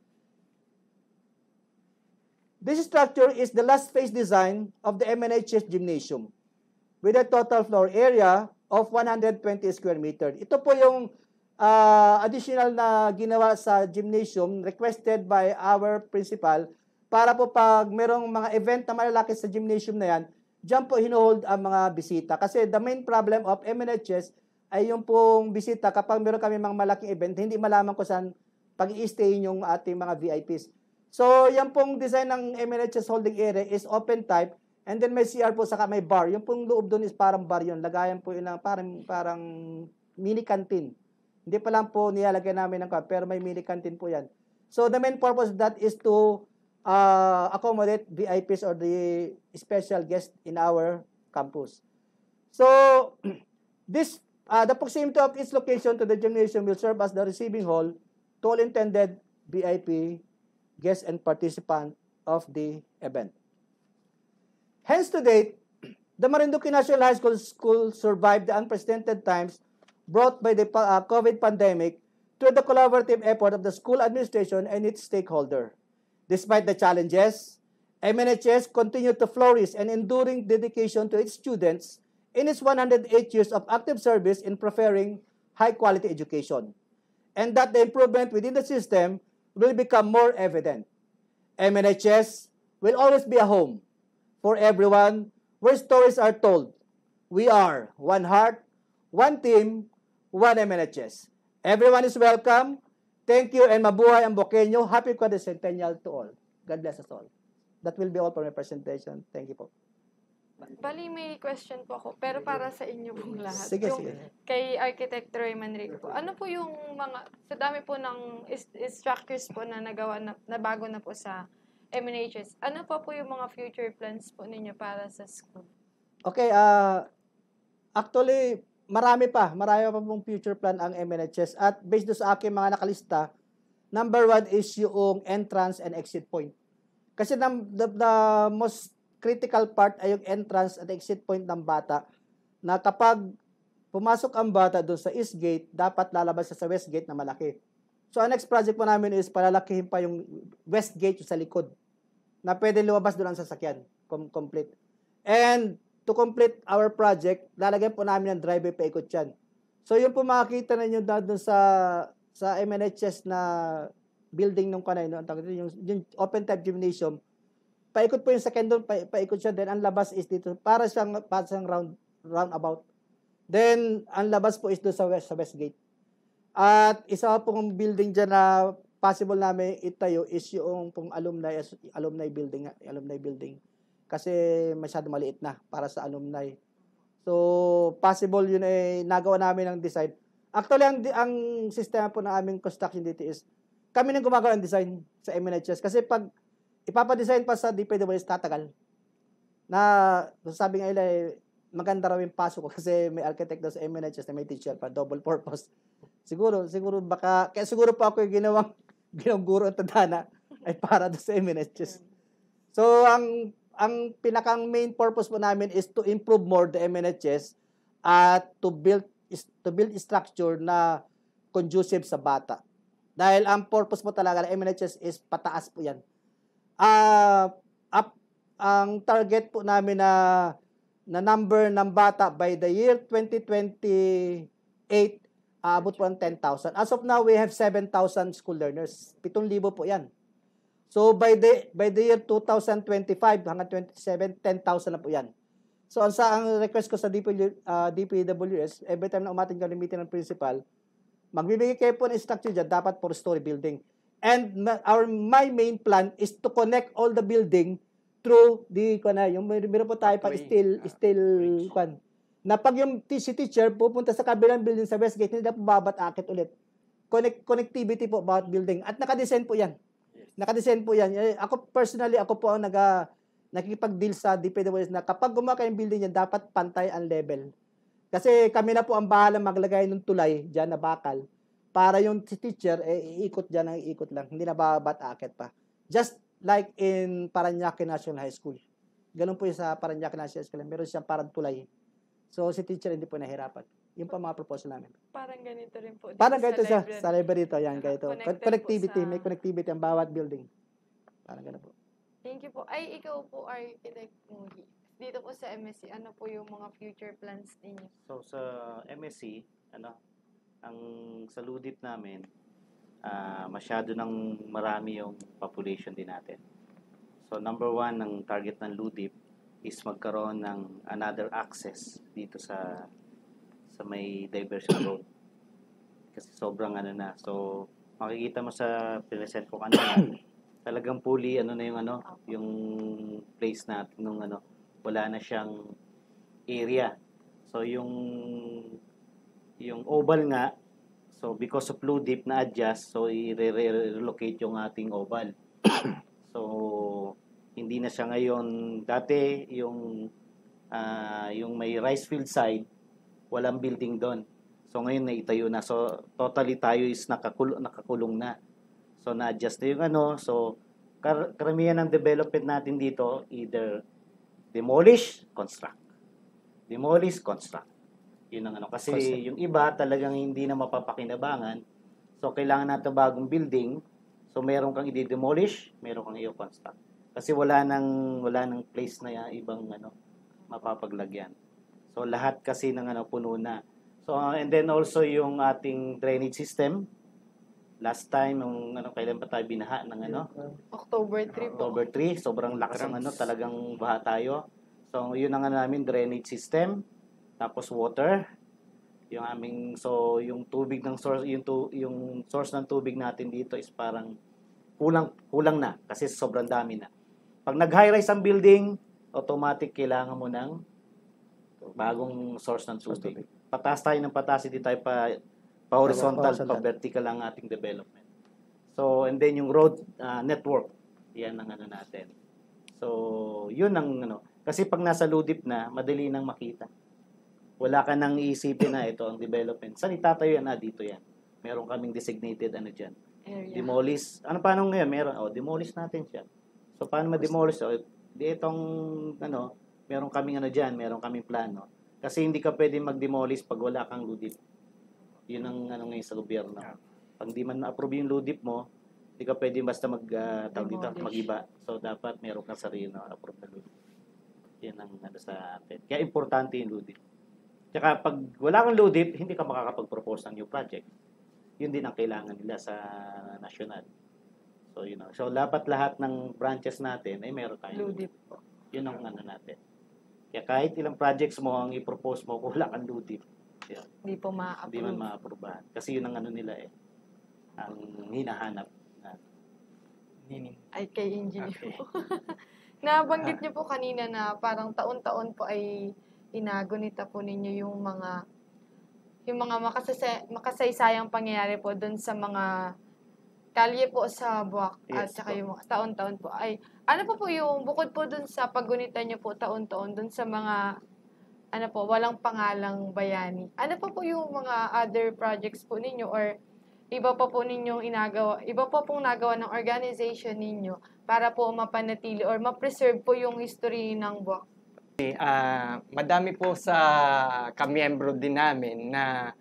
G: This structure is the last phase design of the MNHS gymnasium with a total floor area of 120 square meter. Ito po yung additional na ginawa sa gymnasium requested by our principal para po pag merong mga event na malalaki sa gymnasium na yan, diyan po hinuhold ang mga bisita. Kasi the main problem of MNHS ay yung pong bisita kapag meron kami mga malaking event, hindi malaman kung saan pag-i-stay yung ating mga VIPs. So, yan pong design ng MNHS holding area is open type. And then may CR po, saka may bar. Yung pong loob doon is parang bar yun. Lagayan po yun ng parang mini canteen. Hindi pa lang po nilalagay namin ng cup, pero may mini canteen po yan. So, the main purpose of that is to accommodate VIPs or the special guests in our campus. So, the proximity of its location to the gymnasium will serve as the receiving hall to all intended VIP guests and participants of the event. Hence, to date, the Marinduque National High School survived the unprecedented times brought by the COVID pandemic through the collaborative effort of the school administration and its stakeholder. Despite the challenges, MNHS continued to flourish and enduring dedication to its students in its 108 years of active service in preferring high-quality education, and that the improvement within the system will become more evident. MNHS will always be a home for everyone where stories are told. We are one heart, one team, one MNHS. Everyone is welcome. Thank you and mabuhay ang Boqueño. Happy Quadricentennial to all. God bless us all. That will be all for my presentation. Thank you po.
C: Bali, may question po ako, pero para sa inyo pong lahat.
G: Sige,
C: yung
G: sige.
C: Kay Architect Roy Manrique po. Ano po yung mga, sa dami po ng structures po na nagawa na bago na po sa MNHS, ano pa po yung mga future plans po ninyo para sa school?
G: Okay, actually, marami pa pong future plan ang MNHS at based doon sa aking mga nakalista, number 1 is yung entrance and exit point. Kasi the most critical part ay yung entrance at exit point ng bata na kapag pumasok ang bata doon sa east gate, dapat lalabas siya sa west gate na malaki. So, ang next project po namin is palalakihin pa yung west gate sa likod na pwede lumabas doon ang sasakyan. Complete. And to complete our project, lalagyan po namin ng driveway paikot yan. So, yung po makikita ninyo doon sa MNHS na building nung kanay, no? Yung open type gymnasium, paikot po yung second doon, paikot siya. Then, ang labas is dito, para siyang roundabout. Then, ang labas po is doon sa west gate. At isa pong building dyan na possible namin itayo is yung pong alumni building. Kasi masyado maliit na para sa alumni. So, possible yun nagawa namin ng design. Actually, ang sistema po ng aming construction dito is kami nang gumagawa ng design sa MNHS. Kasi pag ipapadesign pa sa DPWS, tatagal. Na sabi nga nila, maganda raw yung pasok ko kasi may architect daw sa MNHS na may teacher pa, double purpose. Siguro pa ako yung ginawang guro at tadhana ay para doon sa MNHS. So, ang pinakang main purpose po namin is to improve more the MNHS at to build structure na conducive sa bata. Dahil ang purpose po talaga ng MNHS is pataas po yan. Ang target po namin na number ng bata by the year 2028, abot po ng 10,000. As of now, we have 7,000 school learners. 7,000 po yan. So, by the year 2025 hanggang 27, 10,000 na po yan. So, ang request ko sa DPWS, every time na umating kami meeting ng principal, magbibigay kayo po ng structure dyan, dapat 4-story building. And my main plan is to connect all the building through yung meron po tayo pag steel na pag yung teacher pupunta sa kabilang building sa Westgate, hindi na po babat-akit ulit. Connectivity po about building. At nakadesign po yan. Ako personally, ako po ang nakikipag-deal sa DPWS na kapag gumawa kayong building yan, dapat pantay ang level. Kasi kami na po ang bahala maglagay ng tulay dyan na bakal para yung teacher, iikot dyan, iikot lang. Hindi na babat-akit pa. Just like in Paranaque National High School. Ganun po yung sa Paranaque National High School. Meron siyang parang tulay. So, si teacher hindi po nahirapan. Yung pa mga proposal namin.
C: Parang ganito rin po.
G: Parang ganito siya. Sa library ito. Yan, ganito. Connectivity. May connectivity ang bawat building. Parang ganun po.
C: Thank you po. Ay, ikaw po, Architect Muhi. Dito po sa MSC, ano po yung mga future plans ninyo?
F: So, sa MSC, ang sa LUDIP namin, masyado nang marami yung population din natin. So, number 1, ang target ng LUDIP is magkaroon ng another access dito sa may diversion road. Kasi sobrang na. So, makikita mo sa present ko kanina, talagang fully yung place natin nung wala na siyang area. So, yung oval nga, so because of LUDIP na adjust, so i-relocate yung ating oval. So, hindi na siya ngayon, dati yung may rice field side, walang building doon. So, ngayon naitayo na. So, totally tayo is nakakulong na. So, na-adjust na yung So, karamihan ng development natin dito, either demolish, construct. Demolish, construct. Yun ang Kasi yung iba talagang hindi na mapapakinabangan. So, kailangan natin bagong building. So, meron kang i-demolish, meron kang i-construct. Kasi wala nang place na ibang mapapaglagyan. So, lahat kasi ng puno na. So, and then also yung ating drainage system. Last time, kailan pa tayo binaha ng
C: October 3 po.
F: October 3, sobrang lakas ng talagang baha tayo. So, yun ang namin, drainage system. Tapos water. Yung tubig ng source, yung source ng tubig natin dito is parang kulang na kasi sobrang dami na. Pag nag-high-rise ang building, automatic kailangan mo ng bagong source ng tubig. Pataas tayo ng pataas, hindi tayo pa horizontal, pa vertical ang ating development. So, and then yung road network, yan ang natin. So, yun ang Kasi pag nasa ludip na, madali nang makita. Wala ka nang iisipin na ito ang development. Saan itatayo yan? Dito yan. Meron kaming designated dyan.
C: Area.
F: Demolish. Ano paano ngayon? Meron. Demolish natin siya. So, paano ma-demolish? Di itong, meron kaming dyan, meron kaming plano. Kasi hindi ka pwede mag-demolish pag wala kang ludip. Yun ang ngayon sa gobyerno. Pag di man ma-approve yung ludip mo, hindi ka pwede basta mag-iba. So, dapat meron kang sarili na approve na ludip. Yan ang sa atin. Kaya importante yung ludip. Tsaka pag wala kang ludip, hindi ka makakapag-propose ng new project. Yun din ang kailangan nila sa national. So, So, dapat lahat ng branches natin ay meron tayong
C: Ludip po.
F: Yun ang natin. Kaya kahit ilang projects mo ang i-propose mo, kung wala kang ludip,
C: Hindi po ma-approve.
F: hindi man ma-aprobahan. Kasi yun ang nila ang hinahanap.
C: Ay, kay engineer
F: Okay.
C: po. Nabanggit niyo po kanina na parang taon-taon po ay inagunita po ninyo yung mga makasaysayang pangyayari po doon sa mga kalye po sa Boac at
F: Yes,
C: saka
F: po.
C: yung mga taon-taon po ay ano po yung bukod po doon sa paggunita niyo po taon-taon doon sa mga walang pangalang bayani. Ano po yung mga other projects po ninyo or iba pa po ninyong iba pa pong nagawa ng organization ninyo para po mapanatili or ma-preserve po yung history ng Boac?
E: Madami po sa kamiyembro din namin na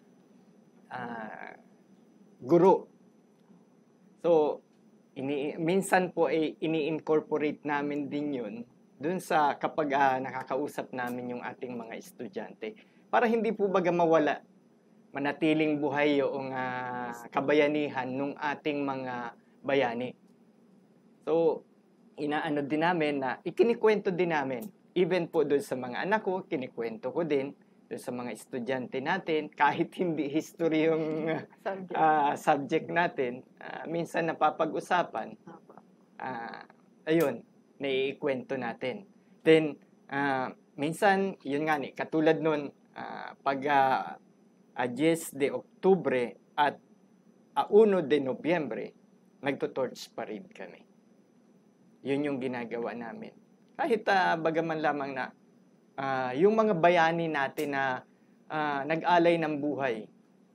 E: guro. So, minsan po ay ini-incorporate namin din yun dun sa kapag nakakausap namin yung ating mga estudyante. Para hindi po baga mawala, manatiling buhay yung kabayanihan ng ating mga bayani. So, inaano din namin na ikinikwento din namin. Even po doon sa mga anak ko, kinikwento ko din. Doon sa mga estudyante natin, kahit hindi history yung subject natin, minsan napapag-usapan, ayun, naiikwento natin. Then, minsan, yun nga katulad nun, pag 10 de Oktubre at 1 de Nobyembre, nagto-torch parade kami. Yun yung ginagawa namin. Kahit bagaman lamang na yung mga bayani natin na nag-alay ng buhay,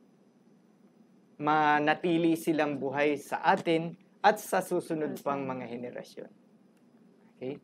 E: manatili silang buhay sa atin at sa susunod pang mga henerasyon. Okay?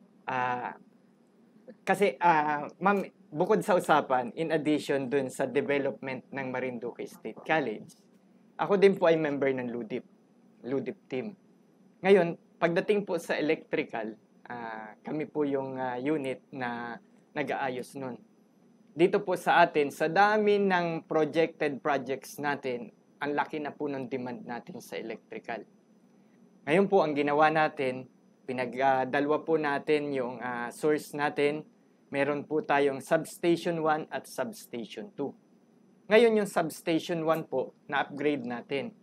E: Kasi, ma'am, bukod sa usapan, in addition dun sa development ng Manrique State College, ako din po ay member ng LUDIP team. Ngayon, pagdating po sa electrical, kami po yung unit na nag-aayos nun. Dito po sa atin, sa dami ng projected projects natin, ang laki na po ng demand natin sa electrical. Ngayon po, ang ginawa natin, pinagdalwa po natin yung source natin. Meron po tayong Substation 1 at Substation 2. Ngayon yung Substation 1 po, na-upgrade natin.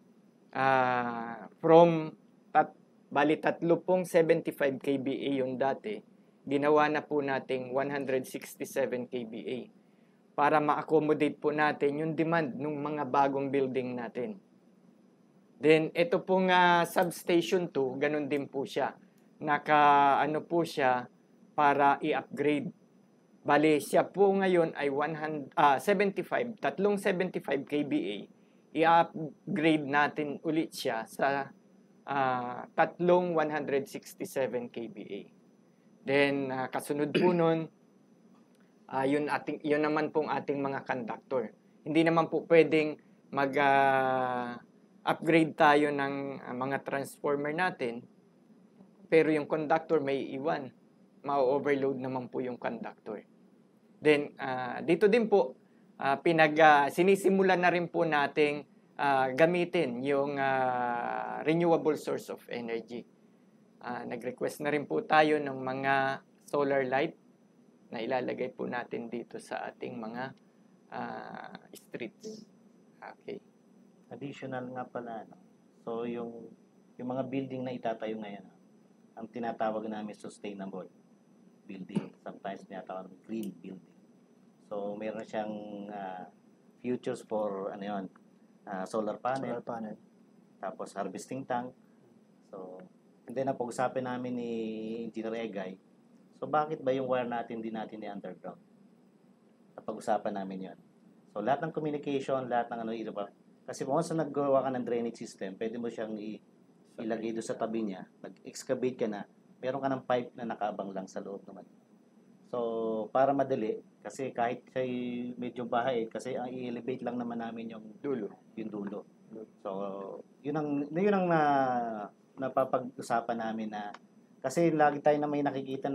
E: From bali 3 pong 75 kVA yung dati, ginawa na po nating 167 kVA para ma-accommodate po natin yung demand ng mga bagong building natin. Then, ito pong Substation 2, ganun din po siya. Po siya para i-upgrade. Bali, siya po ngayon ay 75 kVA. I-upgrade natin ulit siya sa 3 167 kVA. Then, kasunod po nun, yun naman pong ating mga conductor. Hindi naman po pwedeng mag-upgrade tayo ng mga transformer natin, pero yung conductor may iwan. Ma-overload naman po yung conductor. Then, dito din po, sinisimulan na rin po nating gamitin yung renewable source of energy. Nag-request na rin po tayo ng mga solar light na ilalagay po natin dito sa ating mga streets. Okay.
F: Additional nga pala, so yung mga building na itatayo ngayon, ang tinatawag namin sustainable building. Sometimes tinatawag green building. So meron siyang futures for solar panel. Tapos harvesting tank. So, and then napag-usapan namin ni Engineer Egay. So, So, bakit ba yung wire natin di natin i-underground? Napag-usapan namin yun. So, lahat ng communication, lahat ng ito ba? Kasi kung once na naggawa ka ng drainage system, pwede mo siyang ilagay doon sa tabi niya, nag-excavate ka na, meron ka ng pipe na nakaabang lang sa loob naman. So, para madali, kasi kahit siya medyo bahay, kasi ang i-elevate lang naman namin yung dulo. So, yun ang napapag-usapan namin na, kasi lagi tayo na may nakikita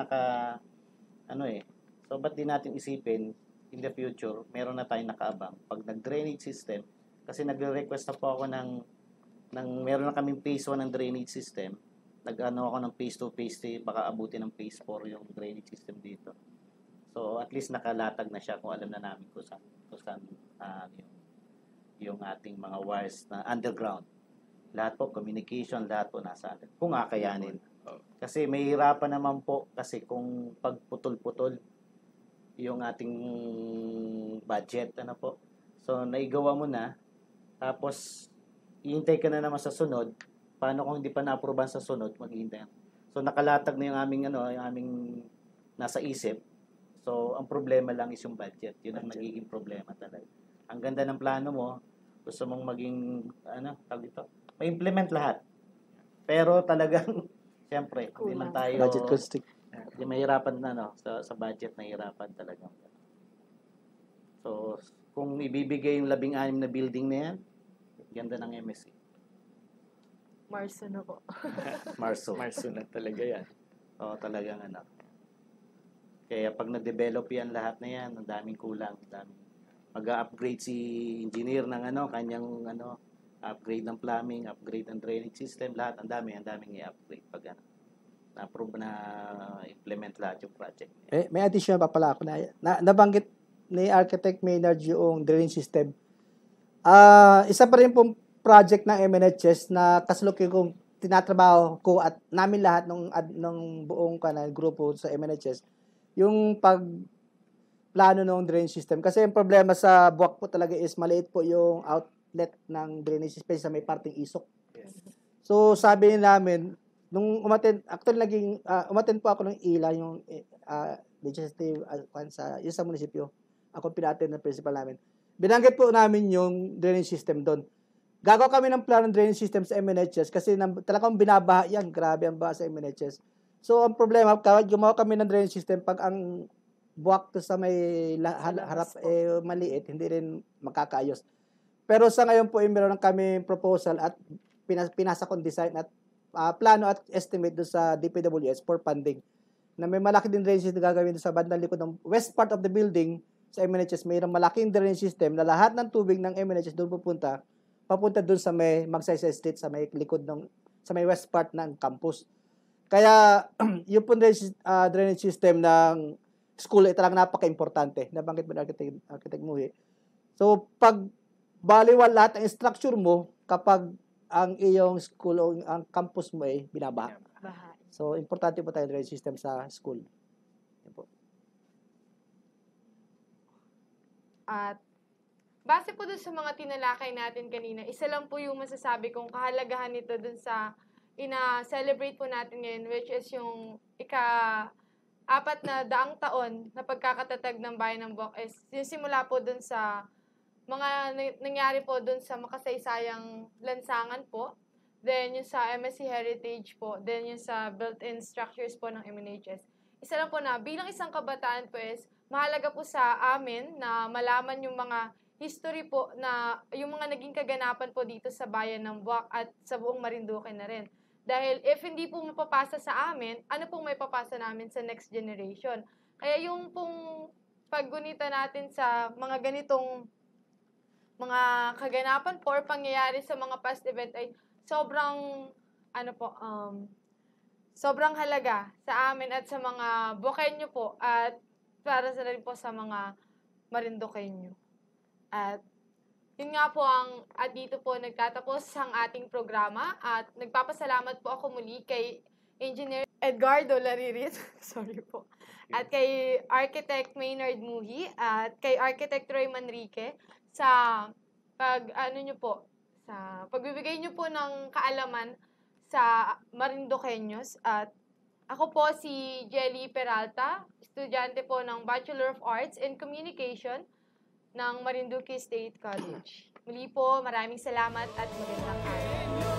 F: so ba't di natin isipin, in the future, meron na tayong nakaabang. Pag nag-drainage system, kasi nagre-request na po ako meron na kaming phase 1 ng drainage system, ako ng phase 2, phase 3, baka abutin ng phase 4 yung drainage system dito. So, at least nakalatag na siya kung alam na namin kung saan yung ating mga wires na underground. Lahat po, communication, lahat po nasa atin. Kung kakayanin. Kasi may hirapan naman po kasi kung pagputol-putol yung ating budget, So, naigawa mo na, tapos, ihintay ka na naman sa sunod. Paano kung hindi pa na-approvean sa sunod, maghihintay. So, nakalatag na yung aming nasa isip. So, ang problema lang is yung budget. Yun ang nagiging problema talaga. Ang ganda ng plano mo, gusto mong maging, ma-implement lahat. Pero talagang, siyempre, hindi man tayo,
G: Budget constrict.
F: hindi mahirapan sa budget, nahirapan talaga. So, kung ibibigay yung 16 na building na yan, ganda ng MSC.
C: Marso na po.
F: Marso na talaga yan. Oo, talagang Kaya pag na-develop yan, lahat na yan, ang daming kulang. Mag-upgrade si engineer ng kanyang upgrade ng plumbing, upgrade ng drainage system, lahat, ang daming i-upgrade pag na-approve na implement lahat yung project.
G: May addition pa pala ako na nabanggit ni Architect Maynard yung drainage system. Isa pa rin pong project ng MNHS na kasalukuyan kong tinatrabaho ko at namin lahat ng buong grupo sa MNHS yung pagplano ng drainage system. Kasi yung problema sa Boac po talaga is maliit po yung outlet ng drainage system sa may parting isok.
F: Yes.
G: So sabi namin, nung umattend po ako ng ILA, yung legislative yung sa munisipyo. Ako pina-attend ng principal namin. Binanggit po namin yung drainage system doon. Gagawa kami ng plan ng drainage system sa MNHS kasi talagang binabaha yan. Grabe ang baha sa MNHS. So, ang problema, gumawa kami ng drainage system, pag ang buwak to sa may harap maliit, hindi rin makakaayos. Pero sa ngayon po, meron kami proposal at pinasa kong design at plano at estimate do sa DPWS for funding. Na may malaki din drainage system gagawin sa bandang likod ng west part of the building sa MNHS. Mayroong malaking drainage system na lahat ng tubig ng MNHS doon papunta doon sa may Magsaysay Street, sa may likod sa may west part ng campus. Kaya yung po drainage system ng school ay talagang napaka-importante. Nabanggit mo ng Architect Muhi. So pag baliwal lahat ng structure mo kapag ang iyong school o ang campus mo ay binabaha. So, importante po tayo drainage system sa school. Yan po.
C: At base po dun sa mga tinalakay natin kanina, isa lang po yung masasabi kong kahalagahan nito dun sa ina-celebrate po natin ngayon, which is yung ika-4 na daang taon na pagkakatatag ng bayan ng Boac is yung simula po dun sa mga nangyari po dun sa makasaysayang lansangan po, then yung sa MSC Heritage po, then yung sa built-in structures po ng MNHS. Isa lang po na, bilang isang kabataan po is, mahalaga po sa amin na malaman yung mga history po na yung mga naging kaganapan po dito sa bayan ng Boac at sa buong Marinduque na rin. Dahil if hindi po mapapasa sa amin, ano pong may papasa namin sa next generation? Kaya yung pong paggunita natin sa mga ganitong mga kaganapan po or pangyayari sa mga past event ay sobrang sobrang halaga sa amin at sa mga Boacenyo po at para sa rin po sa mga Marinduqueño. At yun nga po at dito po nagtatapos ang ating programa at nagpapasalamat po ako muli kay Engineer Edgardo Laririt, sorry po, at kay Architect Maynard Muhi at kay Architect Roy Manrique sa pagbibigay nyo po ng kaalaman sa Marinduqueños at Ako po si Jelly Peralta, estudyante po ng Bachelor of Arts in Communication ng Marinduque State College. Muli po, maraming salamat at magandang araw.